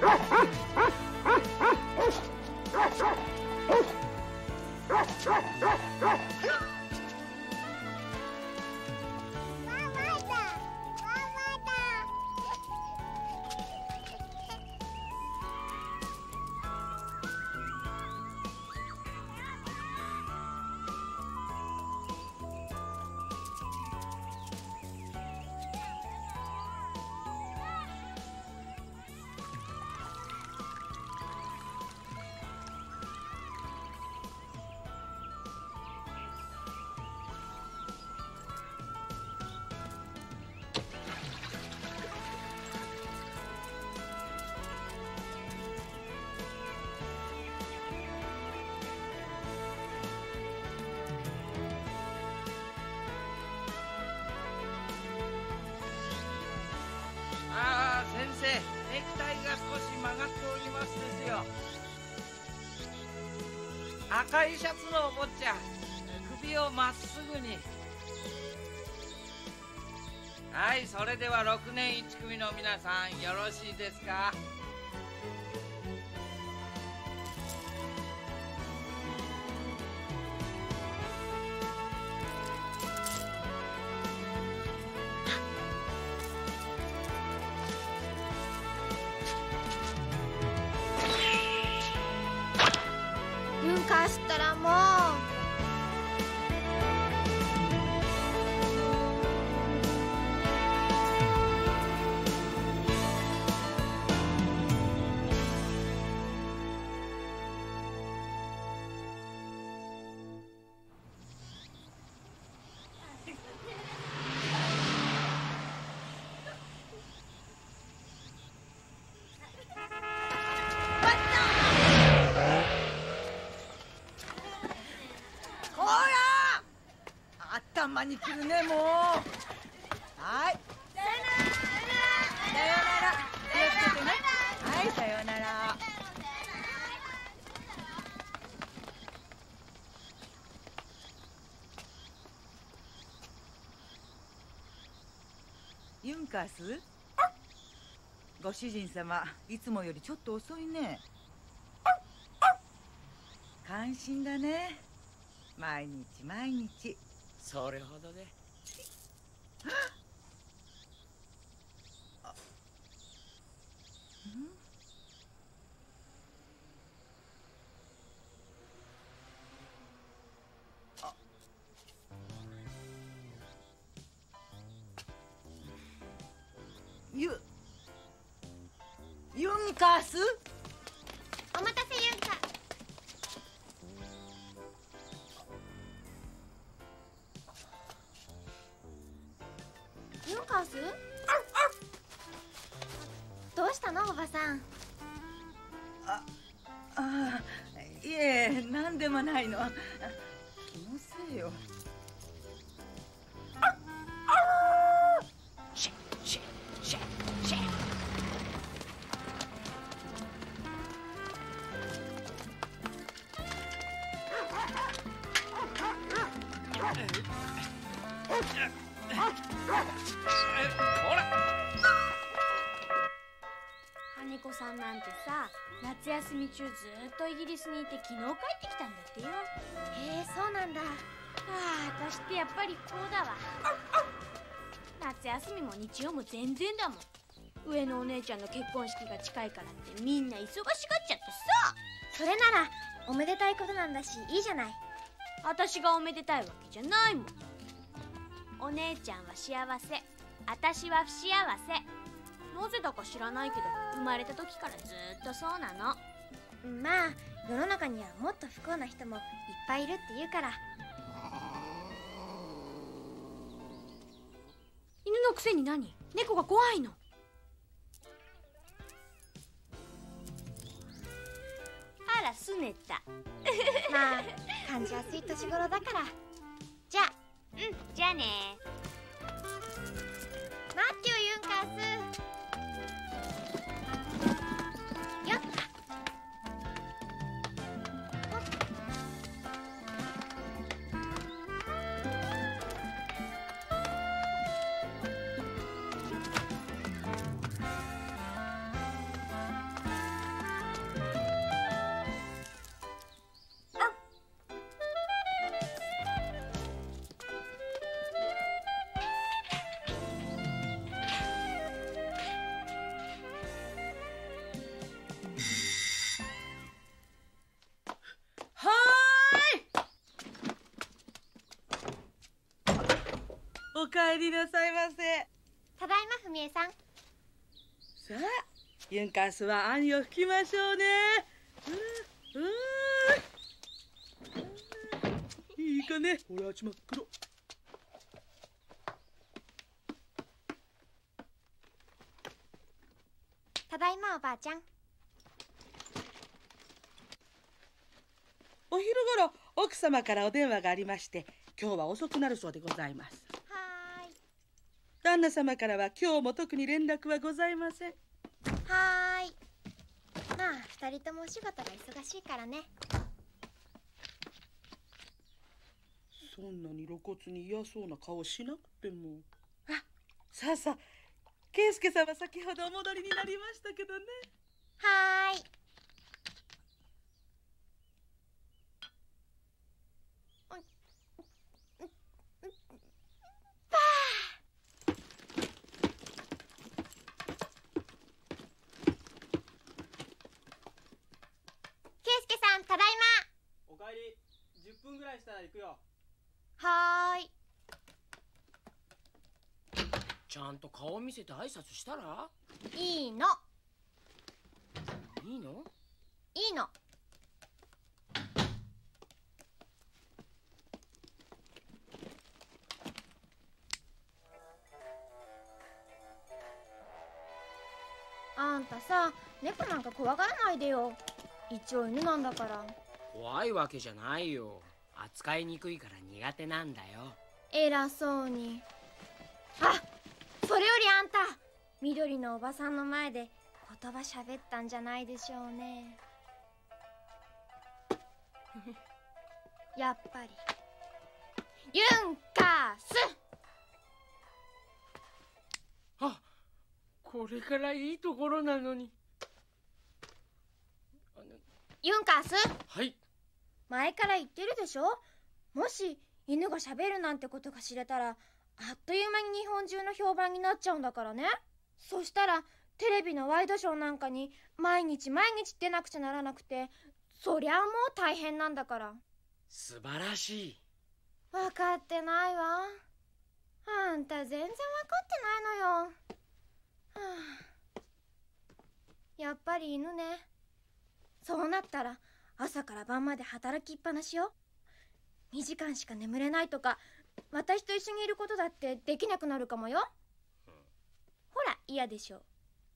先生、ネクタイが少し曲がっておりますですよ。赤いシャツのお坊ちゃん、首をまっすぐに。はい、それでは6年1組の皆さん、よろしいですか？ ユンカースったらもう。 頭に来るね、もう。はい。さよなら。気をつけてね。はい、さよなら。ユンカース？ご主人様、いつもよりちょっと遅いね。感心だね。毎日毎日。 それほどで。 ユンカース？ お待たせ、ユンカ。ユンカース？どうしたの、おばさん？ いえ、なんでもないの。気のせいよ。 羽子さんなんてさ、夏休み中ずっとイギリスにいて昨日帰ってきたんだってよ。 へえ、そうなんだ。 私ってやっぱりこうだわ。夏休みも日曜も全然だもん。上のお姉ちゃんの結婚式が近いからってみんな忙しがっちゃってさ。 それならおめでたいことなんだし、いいじゃない。 私がおめでたいわけじゃないもん。お姉ちゃんは幸せ、私は不幸せ。なぜだか知らないけど生まれた時からずっとそうなの。 まあ世の中にはもっと不幸な人もいっぱいいるって言うから。 犬のくせに何？猫が怖いの？あら、すねた。 まあ感じやすい年頃だから。じゃあ。 じゃあね。 待ってよ、ユンカース。よっ。 お帰りなさいませ。 ただいま、文江さん。 さあ、ユンカースは兄を吹きましょうね。いいかね、俺はちまっ黒。 ただいま、おばあちゃん。 お昼ごろ奥様からお電話がありまして、今日は遅くなるそうでございます。 はーい。 旦那様からは今日も特に連絡はございません。 はーい。まあ、二人ともお仕事が忙しいからね。 そんなに露骨に嫌そうな顔しなくても。あ、さあさあ、圭介さんは先ほどお戻りになりましたけどね。 はーい。圭介さん、ただいおかえり。10分ぐらいしたら行くよ。 ま。はーい。 ちゃんと顔見せて挨拶したらいいの。 いいの？ いいの。あんたさ、猫なんか怖がらないでよ。一応犬なんだから。 怖いわけじゃないよ。扱いにくいから苦手なんだよ。 偉そうに。あ、それよりあんた、緑のおばさんの前で言葉喋ったんじゃないでしょうね。やっぱりユンカース。 あ、これからいいところなのに。 ユンカース、 はい。 前から言ってるでしょ。もし犬が喋るなんてことが知れたら、あっという間に日本中の評判になっちゃうんだからね。そしたらテレビのワイドショーなんかに毎日出なくちゃならなくて、そりゃもう大変なんだから。 素晴らしい。 分かってないわ。あんた全然分かってないのよ。はあ、やっぱり犬ね。そうなったら朝から晩まで働きっぱなしよ。2時間しか眠れないとか、私と一緒にいることだってできなくなるかもよ。ほら嫌でしょ。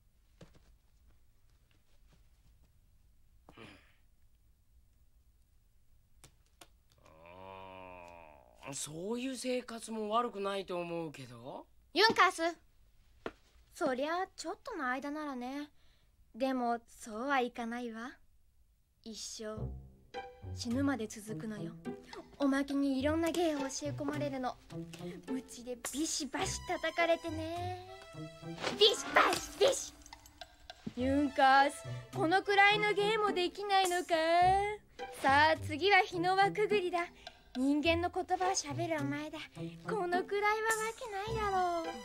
そういう生活も悪くないと思うけど。 ユンカース、そりゃちょっとの間ならね。でもそうはいかないわ。一生死ぬまで続くのよ。おまけにいろんな芸を教え込まれるの。うちでビシバシ叩かれてね。ビシバシビシ。ユンカース、このくらいの芸もできないのか。さあ次は日の輪くぐりだ。人間の言葉をしゃべるお前だ。このくらいはわけないだろう。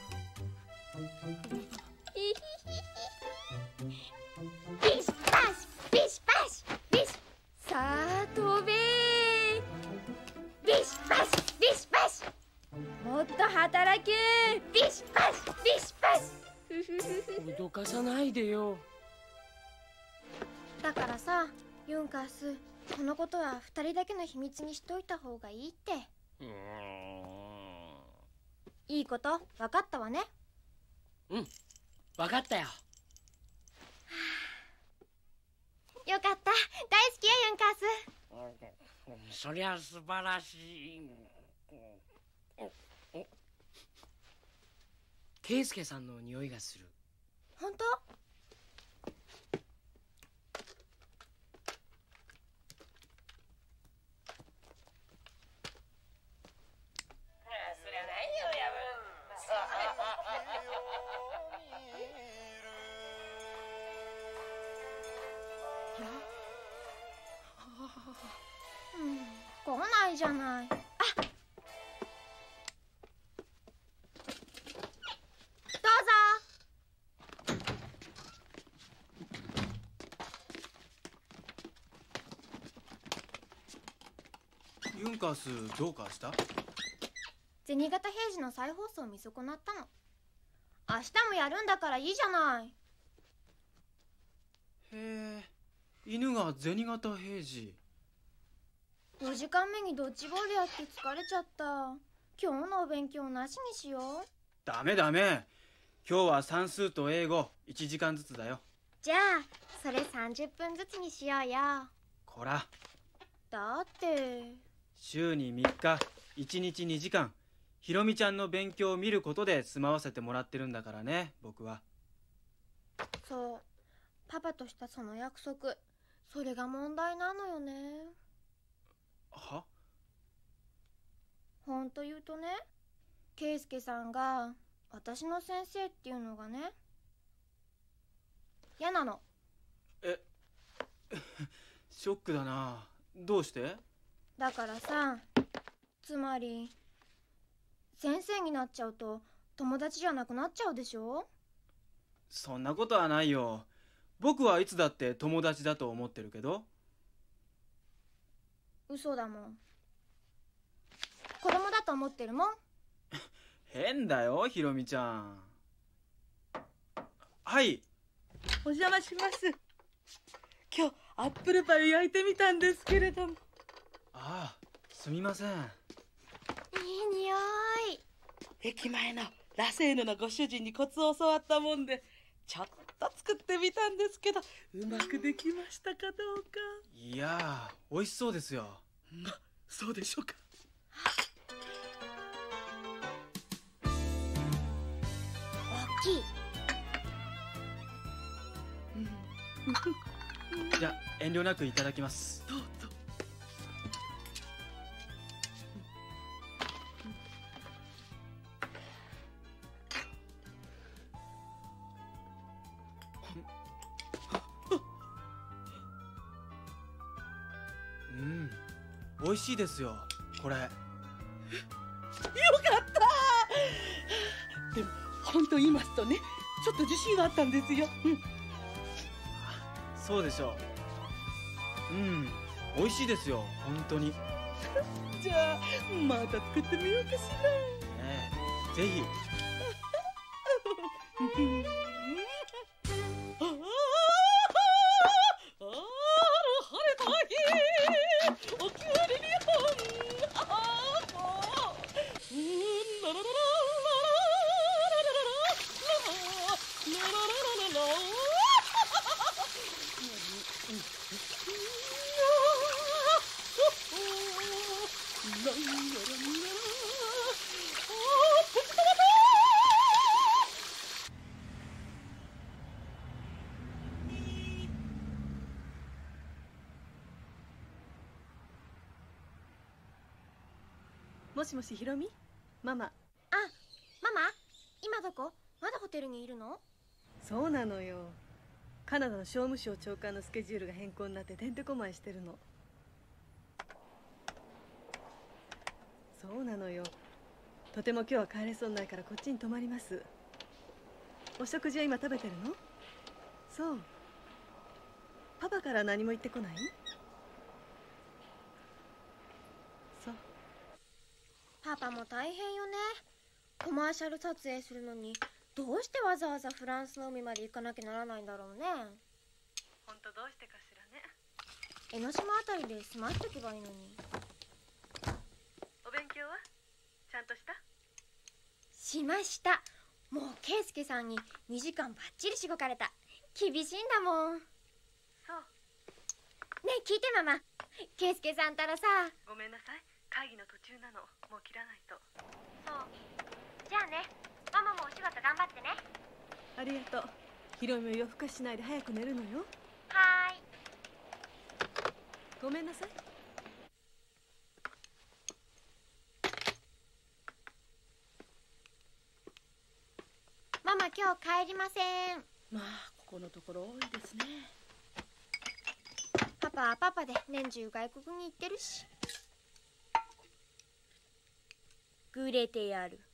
ビシバシビシバシビシ。さあ飛べー。ビシバシビシバシ。もっと働けー。ビシバシビシバシ。 脅かさないでよ。 だからさ、ユンカース、このことは2人だけの秘密にしといた方がいいって。いいこと分かったわね。 うん、分かったよ。 よかった、大好きよユンカース。 そりゃ素晴らしい。圭介さんの匂いがする。 本当？来ないじゃない。あ、どうぞ。 ユンカースどうかした？ 銭形平次の再放送を見損なったの。明日もやるんだからいいじゃない。 へえ、犬が銭形平次。 4時間目にドッジボールやって疲れちゃった。今日のお勉強なしにしよう。 ダメダメ。今日は算数と英語1時間ずつだよ。 じゃあそれ30分ずつにしようよ。 こら。 だって週に3日1日2時間ひろみちゃんの勉強を見ることで済まわせてもらってるんだからね、僕は。 そう、パパとしたその約束、それが問題なのよね。 は？ ほんと言うとね、圭介さんが私の先生っていうのがね、嫌なの。 ショックだな。どうして？ だからさ、つまり先生になっちゃうと友達じゃなくなっちゃうでしょ。 そんなことはないよ。僕はいつだって友達だと思ってるけど。 嘘だもん。子供だと思ってるもん。 変だよ、ひろみちゃん。はい。 お邪魔します。今日アップルパイを焼いてみたんですけれども。 ああ、すみません。 いい匂い。 駅前のラセーヌのご主人にコツを教わったもんでちょっと作ってみたんですけど、うまくできましたかどうか。 いやー、美味しそうですよ。 そうでしょうか。 大きい。 じゃあ遠慮なくいただきます。 どうぞ。 美味しいですよ、これ。よかった。でも本当言いますとね、ちょっと自信はあったんですよ。 そうでしょう。美味しいですよ、本当に。 じゃあまた作ってみようかしら。 ぜひ。 もしもし、ひろみ？ママ。 あ、ママ？今どこ？まだホテルにいるの？ そうなのよ。カナダの商務省長官のスケジュールが変更になっててんてこまいしてるの。そうなのよ。とても今日は帰れそうにないからこっちに泊まります。お食事は今食べてるの？そう。パパから何も言ってこない？そう。 パパも大変よね。コマーシャル撮影するのにどうしてわざわざフランスの海まで行かなきゃならないんだろうね。 本当どうしてかしらね。 江ノ島あたりで済ましとけばいいのに。 お勉強はちゃんとした？ しました。もう圭介さんに2時間ばっちりしごかれた。厳しいんだもん。 そう。 ねえ聞いてママ、圭介さんたらさ。 ごめんなさい、会議の途中なの。もう切らないと。 そう。じゃあね、ママもお仕事頑張ってね。 ありがとう。ひろみを夜更かしないで早く寝るのよ。 はーい。 ごめんなさい。 ママ今日帰りません。 まあここのところ多いですね。 パパはパパで年中外国に行ってるし。ぐれてやる。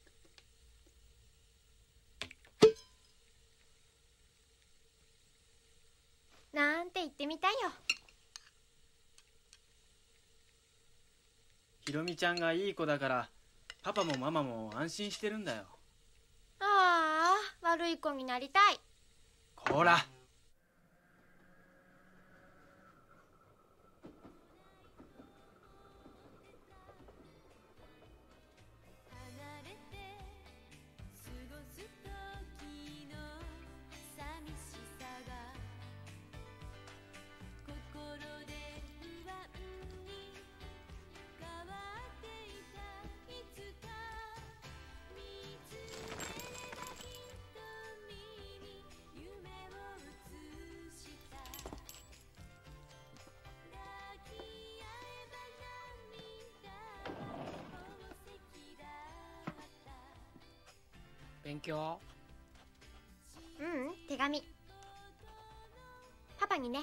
なんて言ってみたいよ。 ひろみちゃんがいい子だからパパもママも安心してるんだよ。 ああ、悪い子になりたい。 こら。 勉強？ ううん、手紙。パパにね。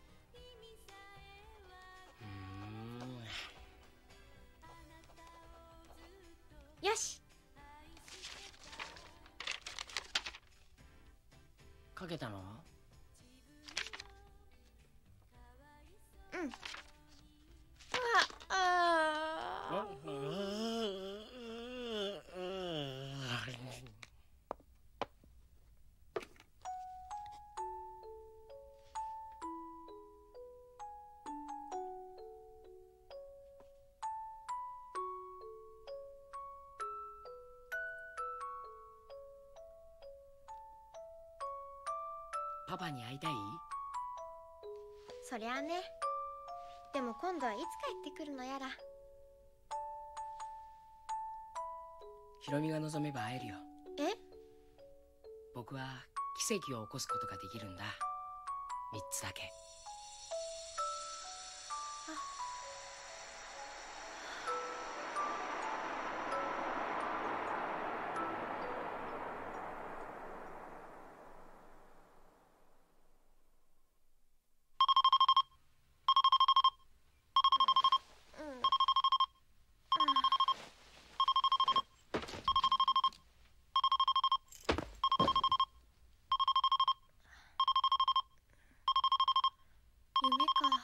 よし。 書けたの？ うん。あパパに会いたい？ そりゃあね。でも今度はいつ帰ってくるのやら。 ヒロミが望めば会えるよ。 え？ 僕は奇跡を起こすことができるんだ。3つだけ。 夢か。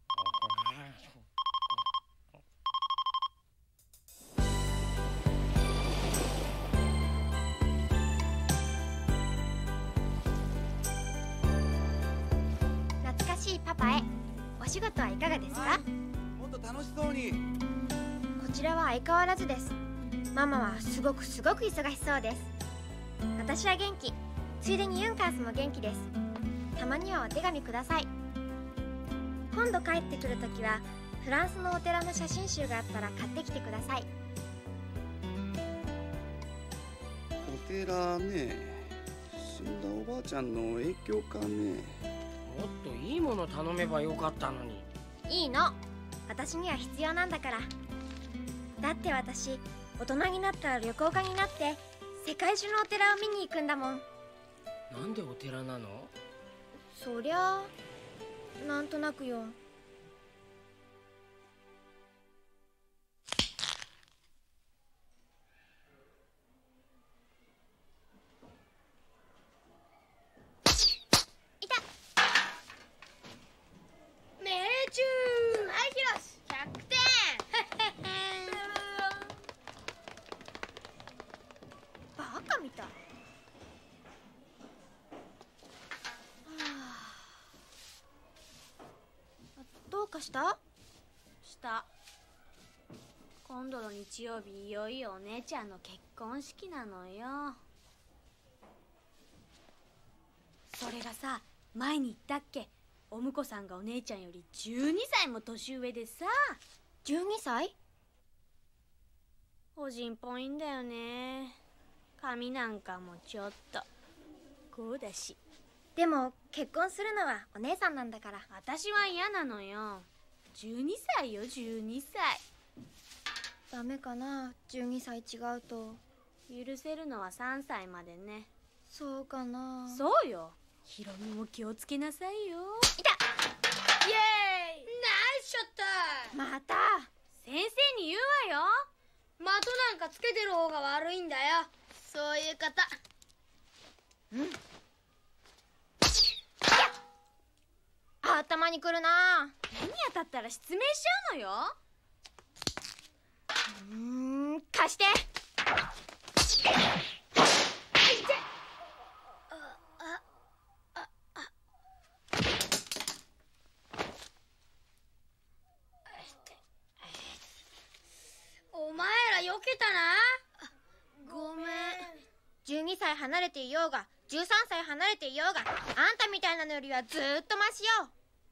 懐かしいパパへ。お仕事はいかがですか？ もっと楽しそうに。 こちらは相変わらずです。ママはすごく忙しそうです。私は元気。ついでにユンカースも元気です。たまにはお手紙ください。今度帰ってくるときはフランスのお寺の写真集があったら買ってきてください。 お寺ね。死んだおばあちゃんの影響かね。 もっといいもの頼めばよかったのに。 いいの。私には必要なんだから。だって私、大人になったら旅行家になって世界中のお寺を見に行くんだもん。 なんでお寺なの？ そりゃあなんとなくよ。いた。命中。はい、ヒロシ100点。バカみたい。どうかした？ 今度の日曜日いよいよお姉ちゃんの結婚式なのよ。それがさ、前に言ったっけ、お婿さんがお姉ちゃんより12歳も年上でさ。 12歳？ 個人っぽいんだよね。髪なんかもちょっとこうだし。 でも結婚するのはお姉さんなんだから。 私は嫌なのよ。12歳よ、12歳。 ダメかな、12歳違うと。 許せるのは3歳までね。 そうかな。 そうよ。ヒロミも気をつけなさいよ。 いた。 イエーイ。ナイスショット。 また先生に言うわよ。 的なんかつけてる方が悪いんだよ。そういう方。 うん。頭にくるな。 手に当たったら失明しちゃうのよ。 貸して。 お前らよけたな。ごめん。 12歳離れていようが13歳離れていようが、あんたみたいなのよりはずーっとマシよ。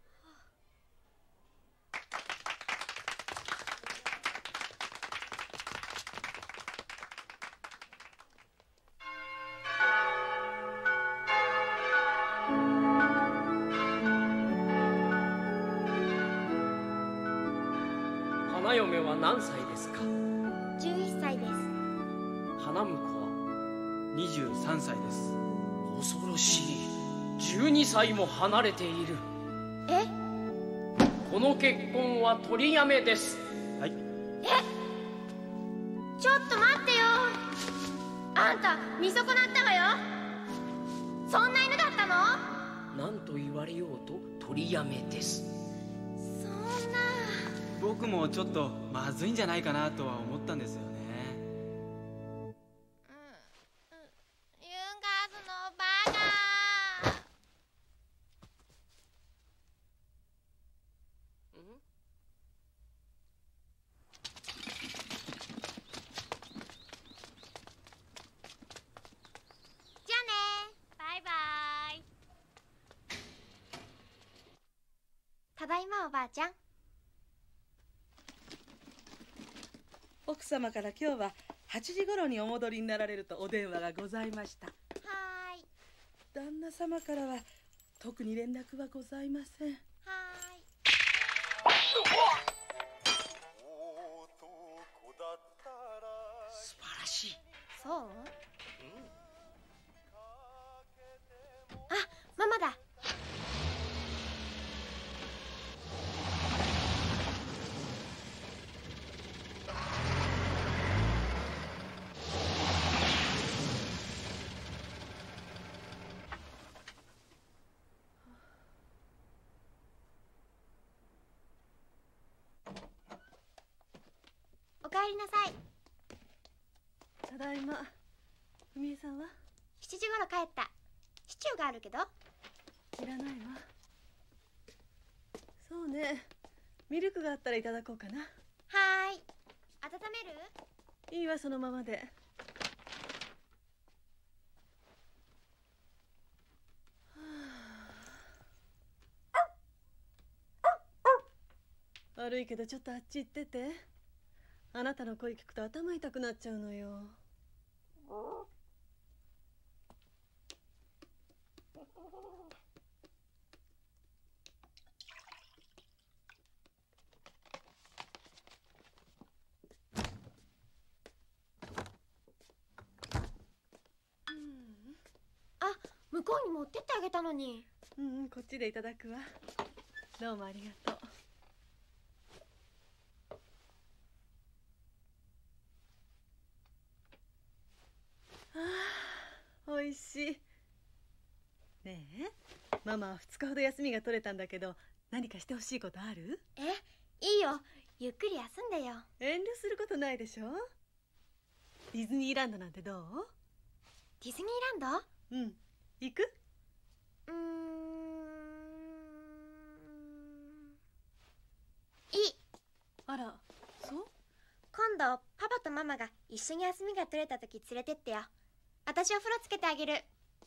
花嫁は何歳ですか 11歳です。 花婿は 23歳です。 恐ろしい。12歳も離れている。 え？ この結婚は取りやめです。 はい。 ちょっと待ってよ。あんた見損なったわよ。そんな犬だったの？ 何と言われようと取りやめです。 そんな。 僕もちょっとまずいんじゃないかなとは思ったんですよね。 ユンガースのバカ。じゃあね。 バイバイ。 ただいまおばあちゃん。 奥様から今日は8時頃にお戻りになられるとお電話がございました。 はーい。 旦那様からは特に連絡はございません。 はーい。 素晴らしい。 そう？あ、ママだ。おかえりなさい。 ただいま。文江さんは 7時頃帰った。シチューがあるけど。 いらないわ。そうね、ミルクがあったらいただこうかな。 はーい。温める？ いいわ、そのままで。悪いけどちょっとあっち行ってて。あなたの声聞くと頭痛くなっちゃうのよ。 あ、向こうに持ってってあげたのに。 こっちでいただくわ。どうもありがとう。おいしい。ねえ、ママは2日ほど休みが取れたんだけど、何かしてほしいことある？ いいよ。ゆっくり休んでよ。 遠慮することないでしょ。ディズニーランドなんてどう？ ディズニーランド？ うん、行く？ いい。 あら、そう？ 今度パパとママが一緒に休みが取れた時連れてってよ。私お風呂つけてあげる。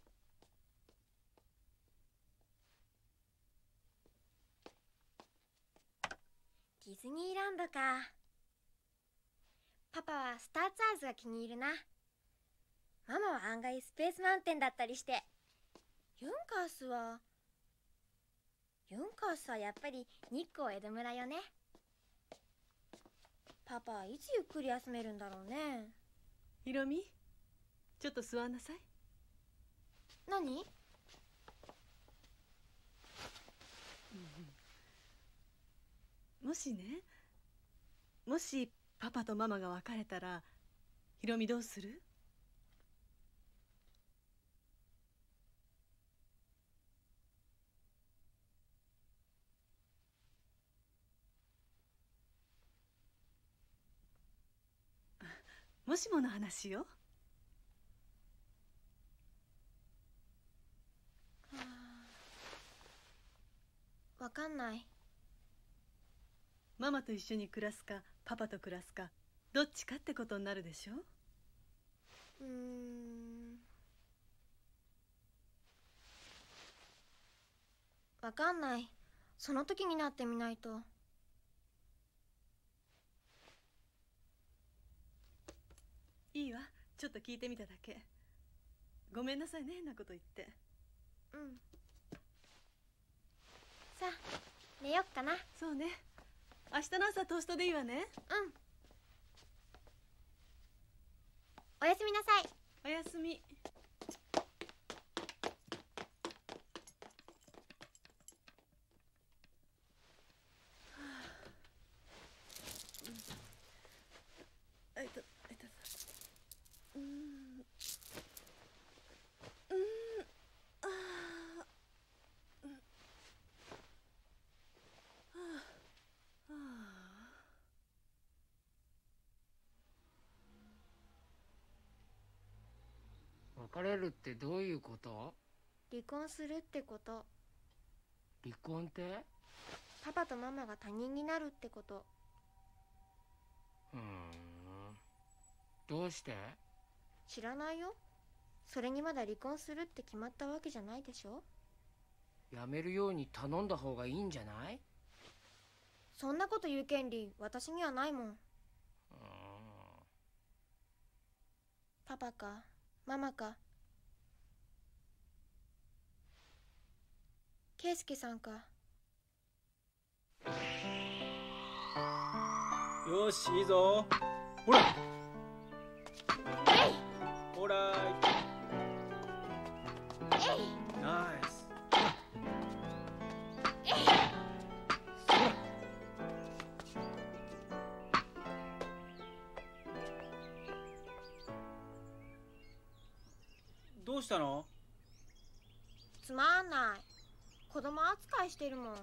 ディズニーランドか。パパはスターツアーズが気に入るな。ママは案外スペースマウンテンだったりして。ユンカースはやっぱり日光江戸村よね。パパはいつゆっくり休めるんだろうね。 ひろみ、ちょっと座んなさい。 何？ もしね、もしパパとママが別れたら、ひろみどうする？ もしもの話よ。 わかんない。 ママと一緒に暮らすかパパと暮らすかどっちかってことになるでしょ。 わかんない。その時になってみないと。 いいわ、ちょっと聞いてみただけ。ごめんなさいね、変なこと言って。 さあ寝よっかな。 そうね、明日の朝トーストでいいわね。 おやすみなさい。 おやすみ。 別れるってどういうこと？ 離婚するってこと。 離婚って？ パパとママが他人になるってこと。 どうして？ 知らないよ。それにまだ離婚するって決まったわけじゃないでしょ。 やめるように頼んだ方がいいんじゃない？ そんなこと言う権利私にはないもん。パパかママか圭介さんか。 よし、いいぞ。ほらほらナイス。どうしたの？ つまんない。子供扱いしてるもん。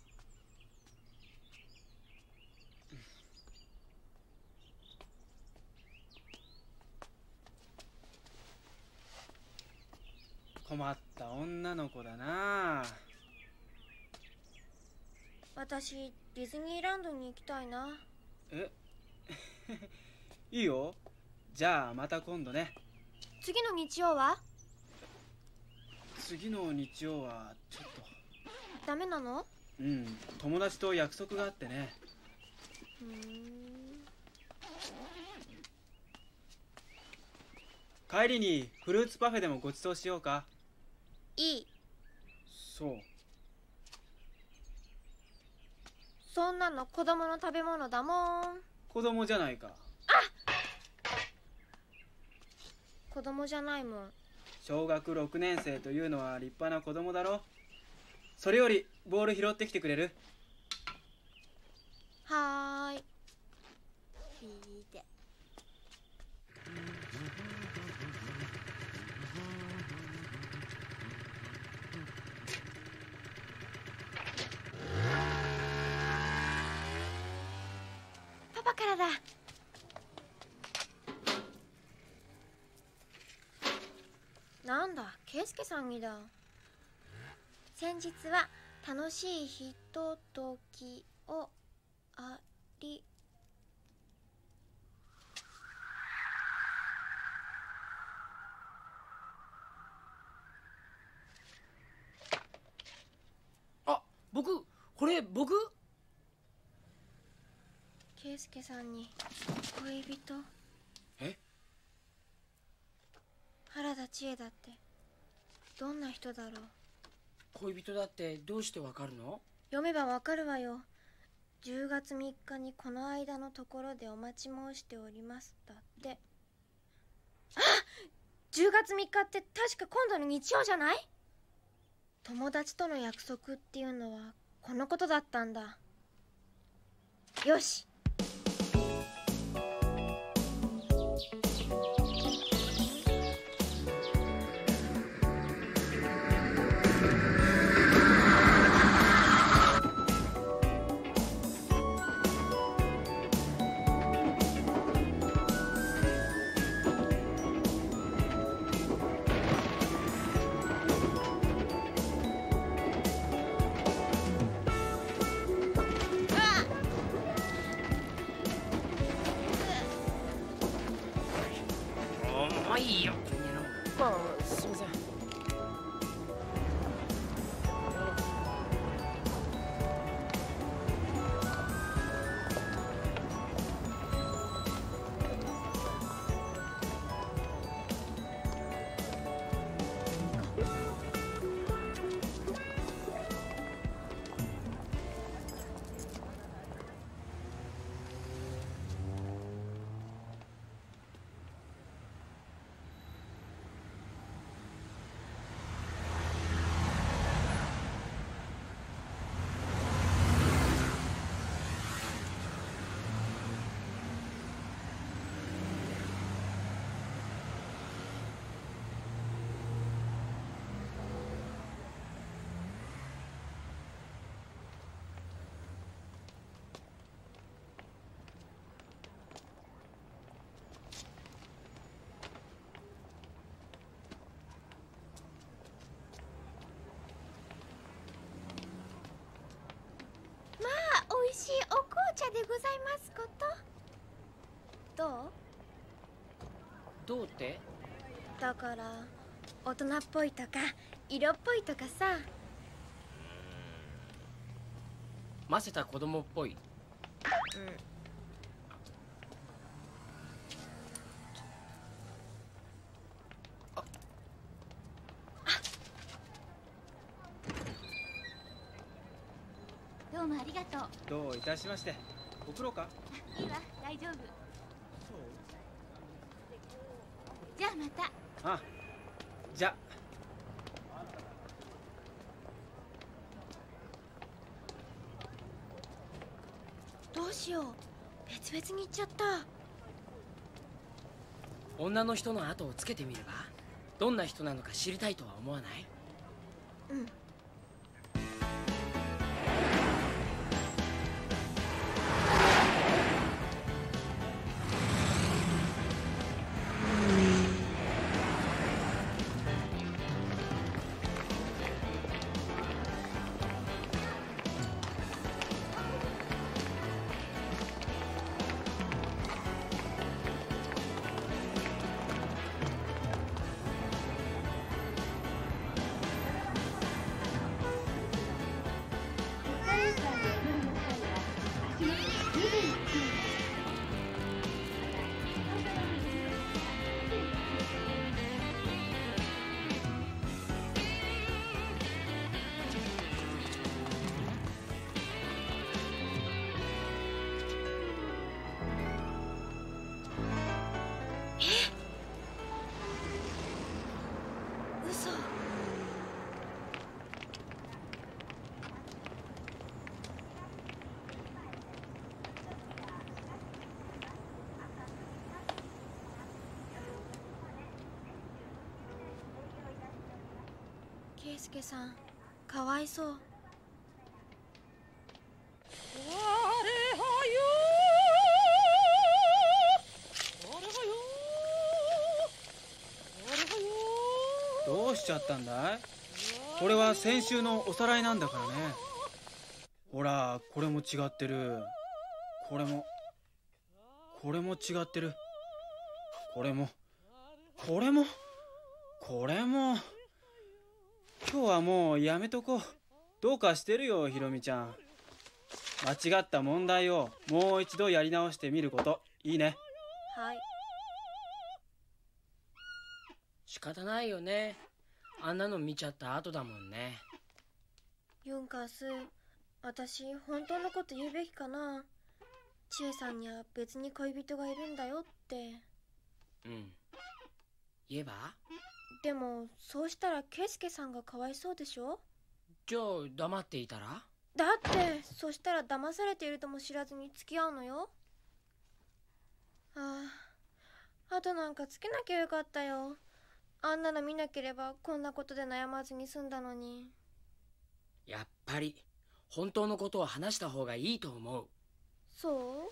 困った女の子だな。 私ディズニーランドに行きたいな。 いいよ。じゃあまた今度ね。 次の日曜は？ 次の日曜はちょっとダメなの？ 友達と約束があってね。帰りにフルーツパフェでもごちそうしようか。 いい。 そう。 そんなの子供の食べ物だもん。 子供じゃないか。 子供じゃないもん。 小学6年生というのは立派な子供だろ。それよりボール拾ってきてくれる？ はーい。引いて。パパからだ。なんだ、圭介さんにだ。先日は楽しいひとときをあり。 あ、僕、これ僕？ 圭介さんに恋人。原田知恵だってどんな人だろう。 恋人だってどうしてわかるの？ 読めばわかるわよ。10月3日にこの間のところでお待ち申しておりますだって。あっ、10月3日って確か今度の日曜じゃない？友達との約束っていうのはこのことだったんだ。よし。 もういいよ。 まあすいません。 美味しいお紅茶でございますこと。 どうって？ だから大人っぽいとか色っぽいとかさ。 ませた子供っぽい。 どうもありがとう。 どういたしまして。送ろうか？ いいわ、大丈夫。じゃあまた。 あ、じゃ。 どうしよう、別々に行っちゃった。 女の人の後をつけてみれば？どんな人なのか知りたいとは思わない？ うん。嘘。圭介さん、かわいそう。 どうしちゃったんだい？これは先週のおさらいなんだからね。ほら、これも違ってる。これも違ってる。これも今日はもうやめとこう。どうかしてるよ、ひろみちゃん。間違った問題をもう一度やり直してみること、いいね。 はい。 仕方ないよね。あんなの見ちゃった後だもんね。 ユンカス、私本当のこと言うべきかな。千恵さんには別に恋人がいるんだよって。 うん。言えば？ でもそうしたら圭介さんがかわいそうでしょ。 じゃあ黙っていたら？ だってそしたら騙されているとも知らずに付き合うのよ。あとなんかつけなきゃよかったよ。あんなの見なければこんなことで悩まずに済んだのに。 やっぱり本当のことを話した方がいいと思う。 そう？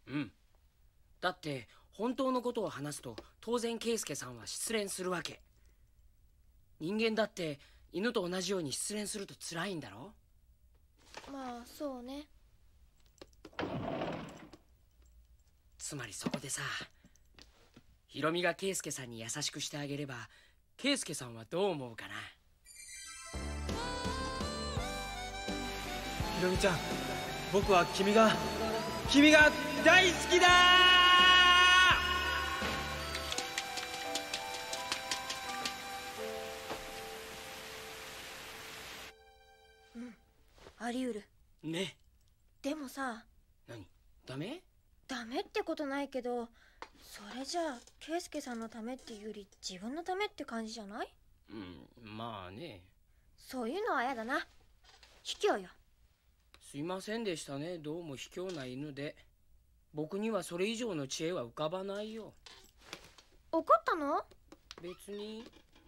うん。だって本当のことを話すと当然圭介さんは失恋するわけ。人間だって犬と同じように失恋すると辛いんだろ？ まあそうね。 つまりそこでさ、 ヒロミが圭介さんに優しくしてあげれば、圭介さんはどう思うかな。 ひろみちゃん、僕は君が大好きだー。うん、あり得るね。 でもさ、 何？ダメ？ ダメってことないけど、それじゃあ圭介さんのためっていうより自分のためって感じじゃない？ うん、まあね。 そういうのはやだな。卑怯よ。 すいませんでしたね。どうも卑怯な犬で、僕にはそれ以上の知恵は浮かばないよ。 怒ったの？ 別に。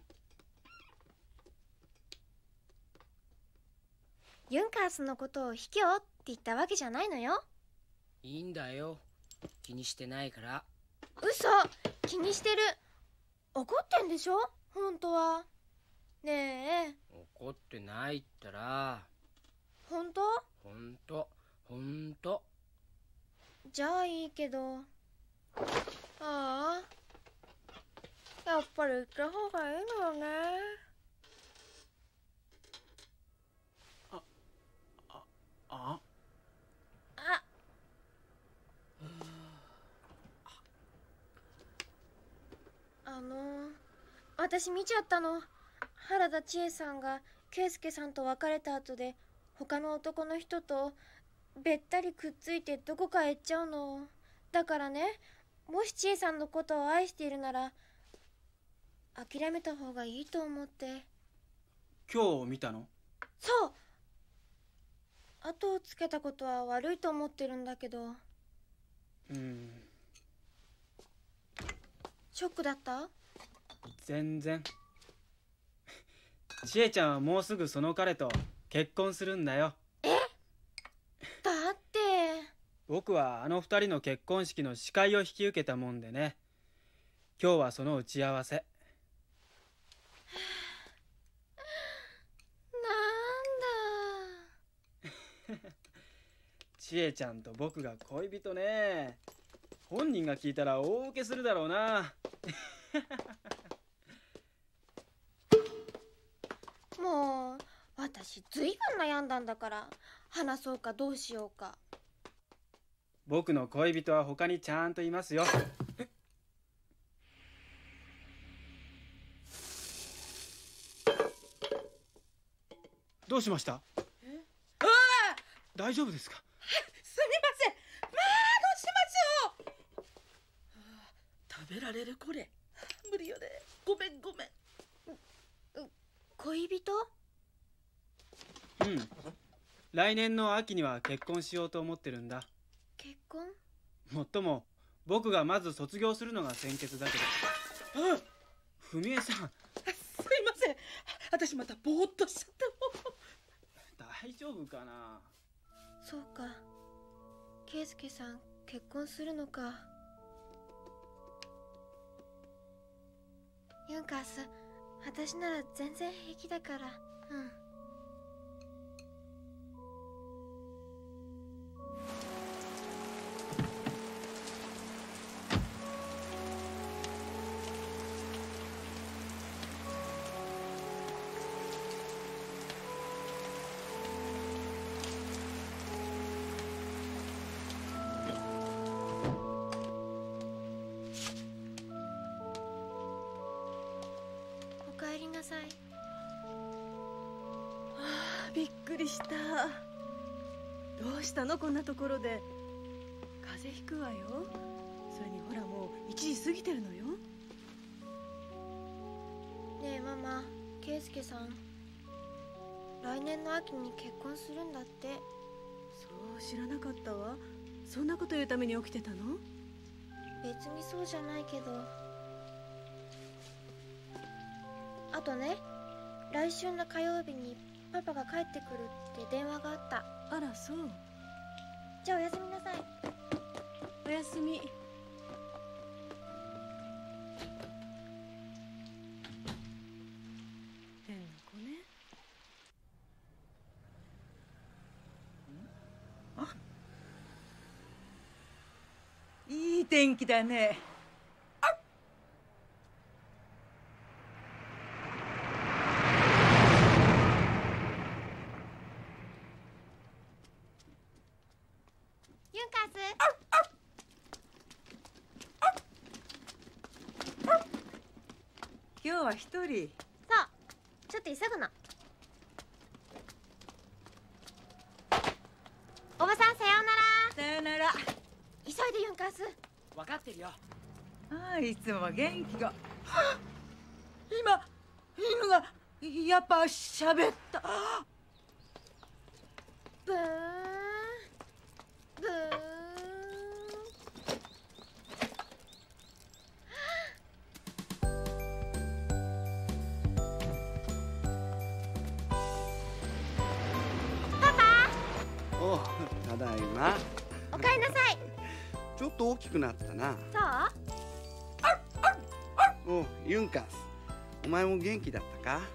ユンカースのことを卑怯って言ったわけじゃないのよ。 いいんだよ、気にしてないから。 嘘、気にしてる。怒ってんでしょ本当は。ねえ。 怒ってないったら。 本当？ 本当。 じゃあいいけど。ああ、やっぱり行った方がいいのよね。私見ちゃったの。原田千恵さんが圭介さんと別れた後で他の男の人とべったりくっついてどこかへ行っちゃうの。だからね、もし千恵さんのことを愛しているなら諦めた方がいいと思って。 今日見たの？ そう。後をつけたことは悪いと思ってるんだけど。ショックだった？ 全然。千恵ちゃんはもうすぐその彼と結婚するんだよ。 え？だって僕はあの二人の結婚式の司会を引き受けたもんでね。今日はその打ち合わせ。 なんだ。 千恵ちゃんと僕が恋人ね。本人が聞いたら大受けするだろうな。 もう私ずいぶん悩んだんだから話そうかどうしようか。 僕の恋人は他にちゃんといますよ。どうしました？大丈夫ですか？ すみません。どうしましょう。食べられるこれ。無理よね。ごめん。 恋人？ うん。来年の秋には結婚しようと思ってるんだ。 結婚？ もっとも僕がまず卒業するのが先決だけど。ふみえさん。 すいません。私またぼーっとしちゃったもん。 大丈夫かな？ そうか、圭介さん結婚するのか。ユンカース、私なら全然平気だから。おかえりなさい。 びっくりした。どうしたのこんなところで。風邪ひくわよ。それにほらもう1時過ぎてるのよ。 ねえママ、圭介さん来年の秋に結婚するんだって。 そう、知らなかったわ。そんなこと言うために起きてたの？ 別にそうじゃないけど。あとね、来週の火曜日にパパが帰ってくるって電話があった。 あら、そう。 じゃあおやすみなさい。 おやすみ。変な子ね。 いい天気だね。 今日は一人。 そうちょっと急ぐの。おばさんさようなら。 さよなら。 急いでユンカース。 分かってるよ。 ああ、いつもは元気が。今犬がやっぱ喋った。 ブーンブーン。パパ。 お、ただいま。 おかえりなさい。 ちょっと大きくなったな。 そう？ お、ユンカス、お前も元気だったか？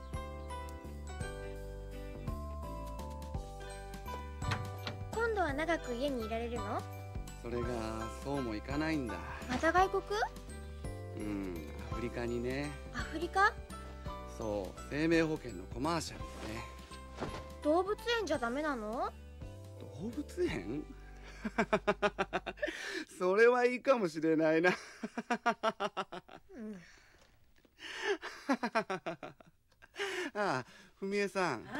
今度は長く家にいられるの？ それがそうもいかないんだ。 また外国？ アフリカにね。 アフリカ？ そう、生命保険のコマーシャルでね。 動物園じゃダメなの？ 動物園？それはいいかもしれないな。ああ、ふみえさん。 はい。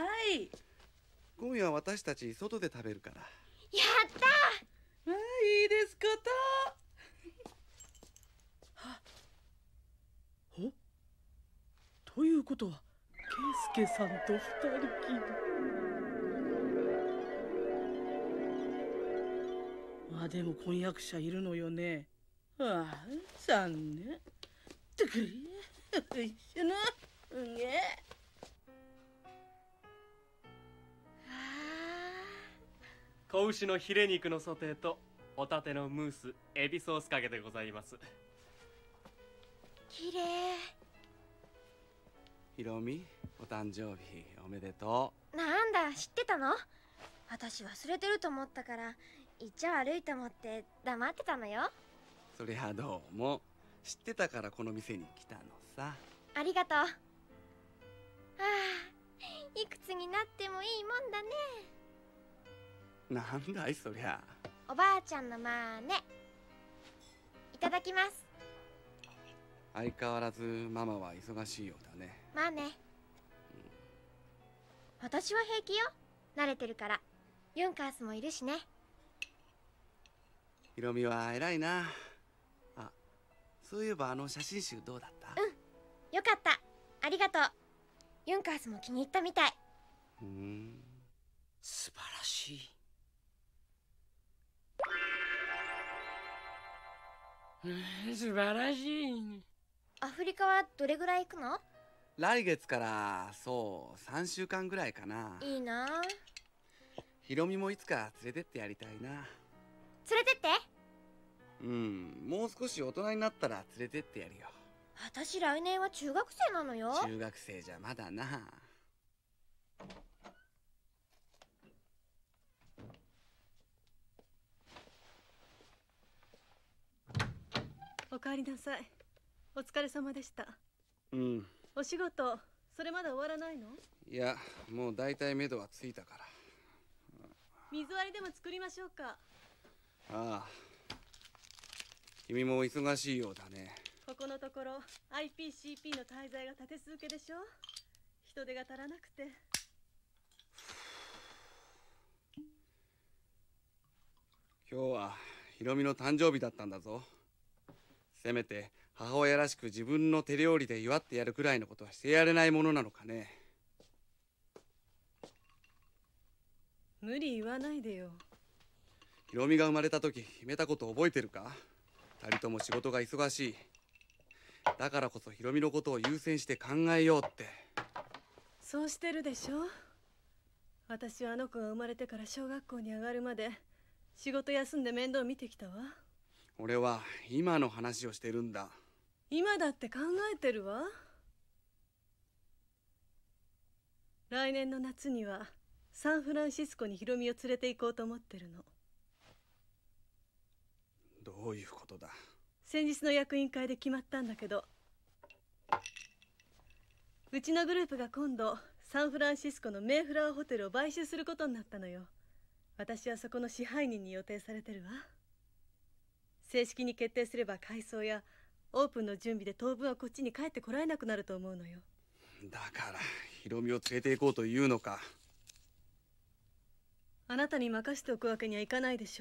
今夜は私たち外で食べるから。 やったー。いいですこと。 お、ということは圭介さんと二人きり。あ、でも婚約者いるのよね。ああ、残念。ってくれ。一緒な。 子牛のヒレ肉のソテーとホタテのムース、エビソースかけでございます。 きれい。 ひろみ、お誕生日おめでとう。なんだ、知ってたの？私忘れてると思ったから言っちゃ悪いと思って黙ってたのよ。 そりゃどうも。知ってたからこの店に来たのさ。 ありがとう。ああ、いくつになってもいいもんだね。 なんだいそりゃ。 おばあちゃんのまね。いただきます。 相変わらずママは忙しいようだね。 まあね、私は平気よ。慣れてるから。ユンカースもいるしね。 ひろみは偉いな。あ、そういえばあの写真集どうだった？ よかった。ありがとう。ユンカースも気に入ったみたい。 素晴らしい。素晴らしい。 アフリカはどれぐらい行くの？ 来月からそう3週間ぐらいかな。 いいな。 ひろみもいつか連れてってやりたいな。 連れてって？ もう少し大人になったら連れてってやるよ。 私来年は中学生なのよ。 中学生じゃまだな。 おかえりなさい。お疲れ様でした。 お仕事それまだ終わらないの？ いや、もうだいたい目処はついたから。 水割りでも作りましょうか。 ああ、君も忙しいようだね。 ここのところ IPCP の滞在が立て続けでしょ。人手が足らなくて。 今日はひろみの誕生日だったんだぞ。せめて母親らしく自分の手料理で祝ってやるくらいのことはしてやれないものなのかね。 無理言わないでよ。 ひろみが生まれた時決めたこと覚えてるか？二人とも仕事が忙しい。だからこそひろみのことを優先して考えようって。 そうしてるでしょ。私はあの子が生まれてから小学校に上がるまで仕事休んで面倒見てきたわ。 俺は今の話をしてるんだ。 今だって考えてるわ。来年の夏にはサンフランシスコにヒロミを連れて行こうと思ってるの。 どういうことだ？ 先日の役員会で決まったんだけど、うちのグループが今度サンフランシスコのメイフラワーホテルを買収することになったのよ。私はそこの支配人に予定されてるわ。正式に決定すれば改装やオープンの準備で当分はこっちに帰ってこられなくなると思うのよ。 だからヒロミを連れて行こうというのか。 あなたに任せておくわけにはいかないでしょ。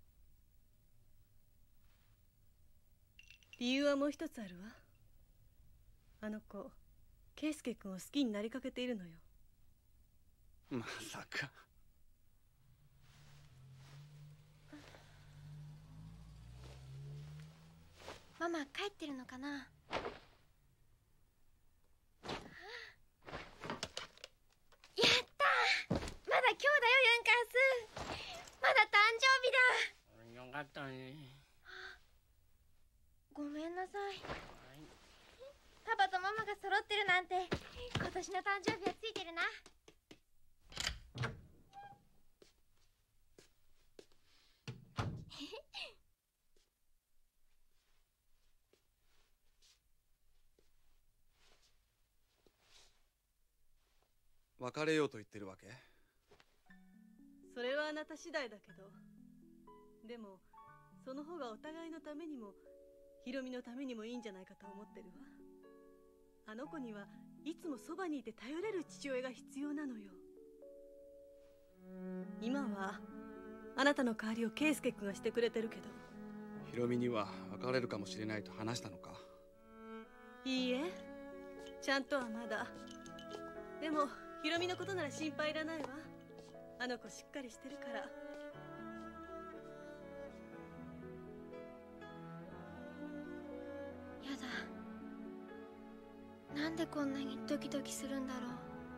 理由はもう一つあるわ。あの子圭介君を好きになりかけているのよ。 まさか。 ママ帰ってるのかな。やったー、まだ今日だよユンカース。まだ誕生日だ。 よかったね。 ごめんなさい。パパとママが揃ってるなんて、今年の誕生日はついてるな。 別れようと言ってるわけ？ それはあなた次第だけど、でもその方がお互いのためにもヒロミのためにもいいんじゃないかと思ってるわ。あの子にはいつもそばにいて頼れる父親が必要なのよ。今はあなたの代わりを圭介君がしてくれてるけど。 ヒロミには別れるかもしれないと話したのか？ いいえ、ちゃんとはまだ。でもヒロミのことなら心配いらないわ。あの子しっかりしてるから。 やだ、なんでこんなにドキドキするんだろう。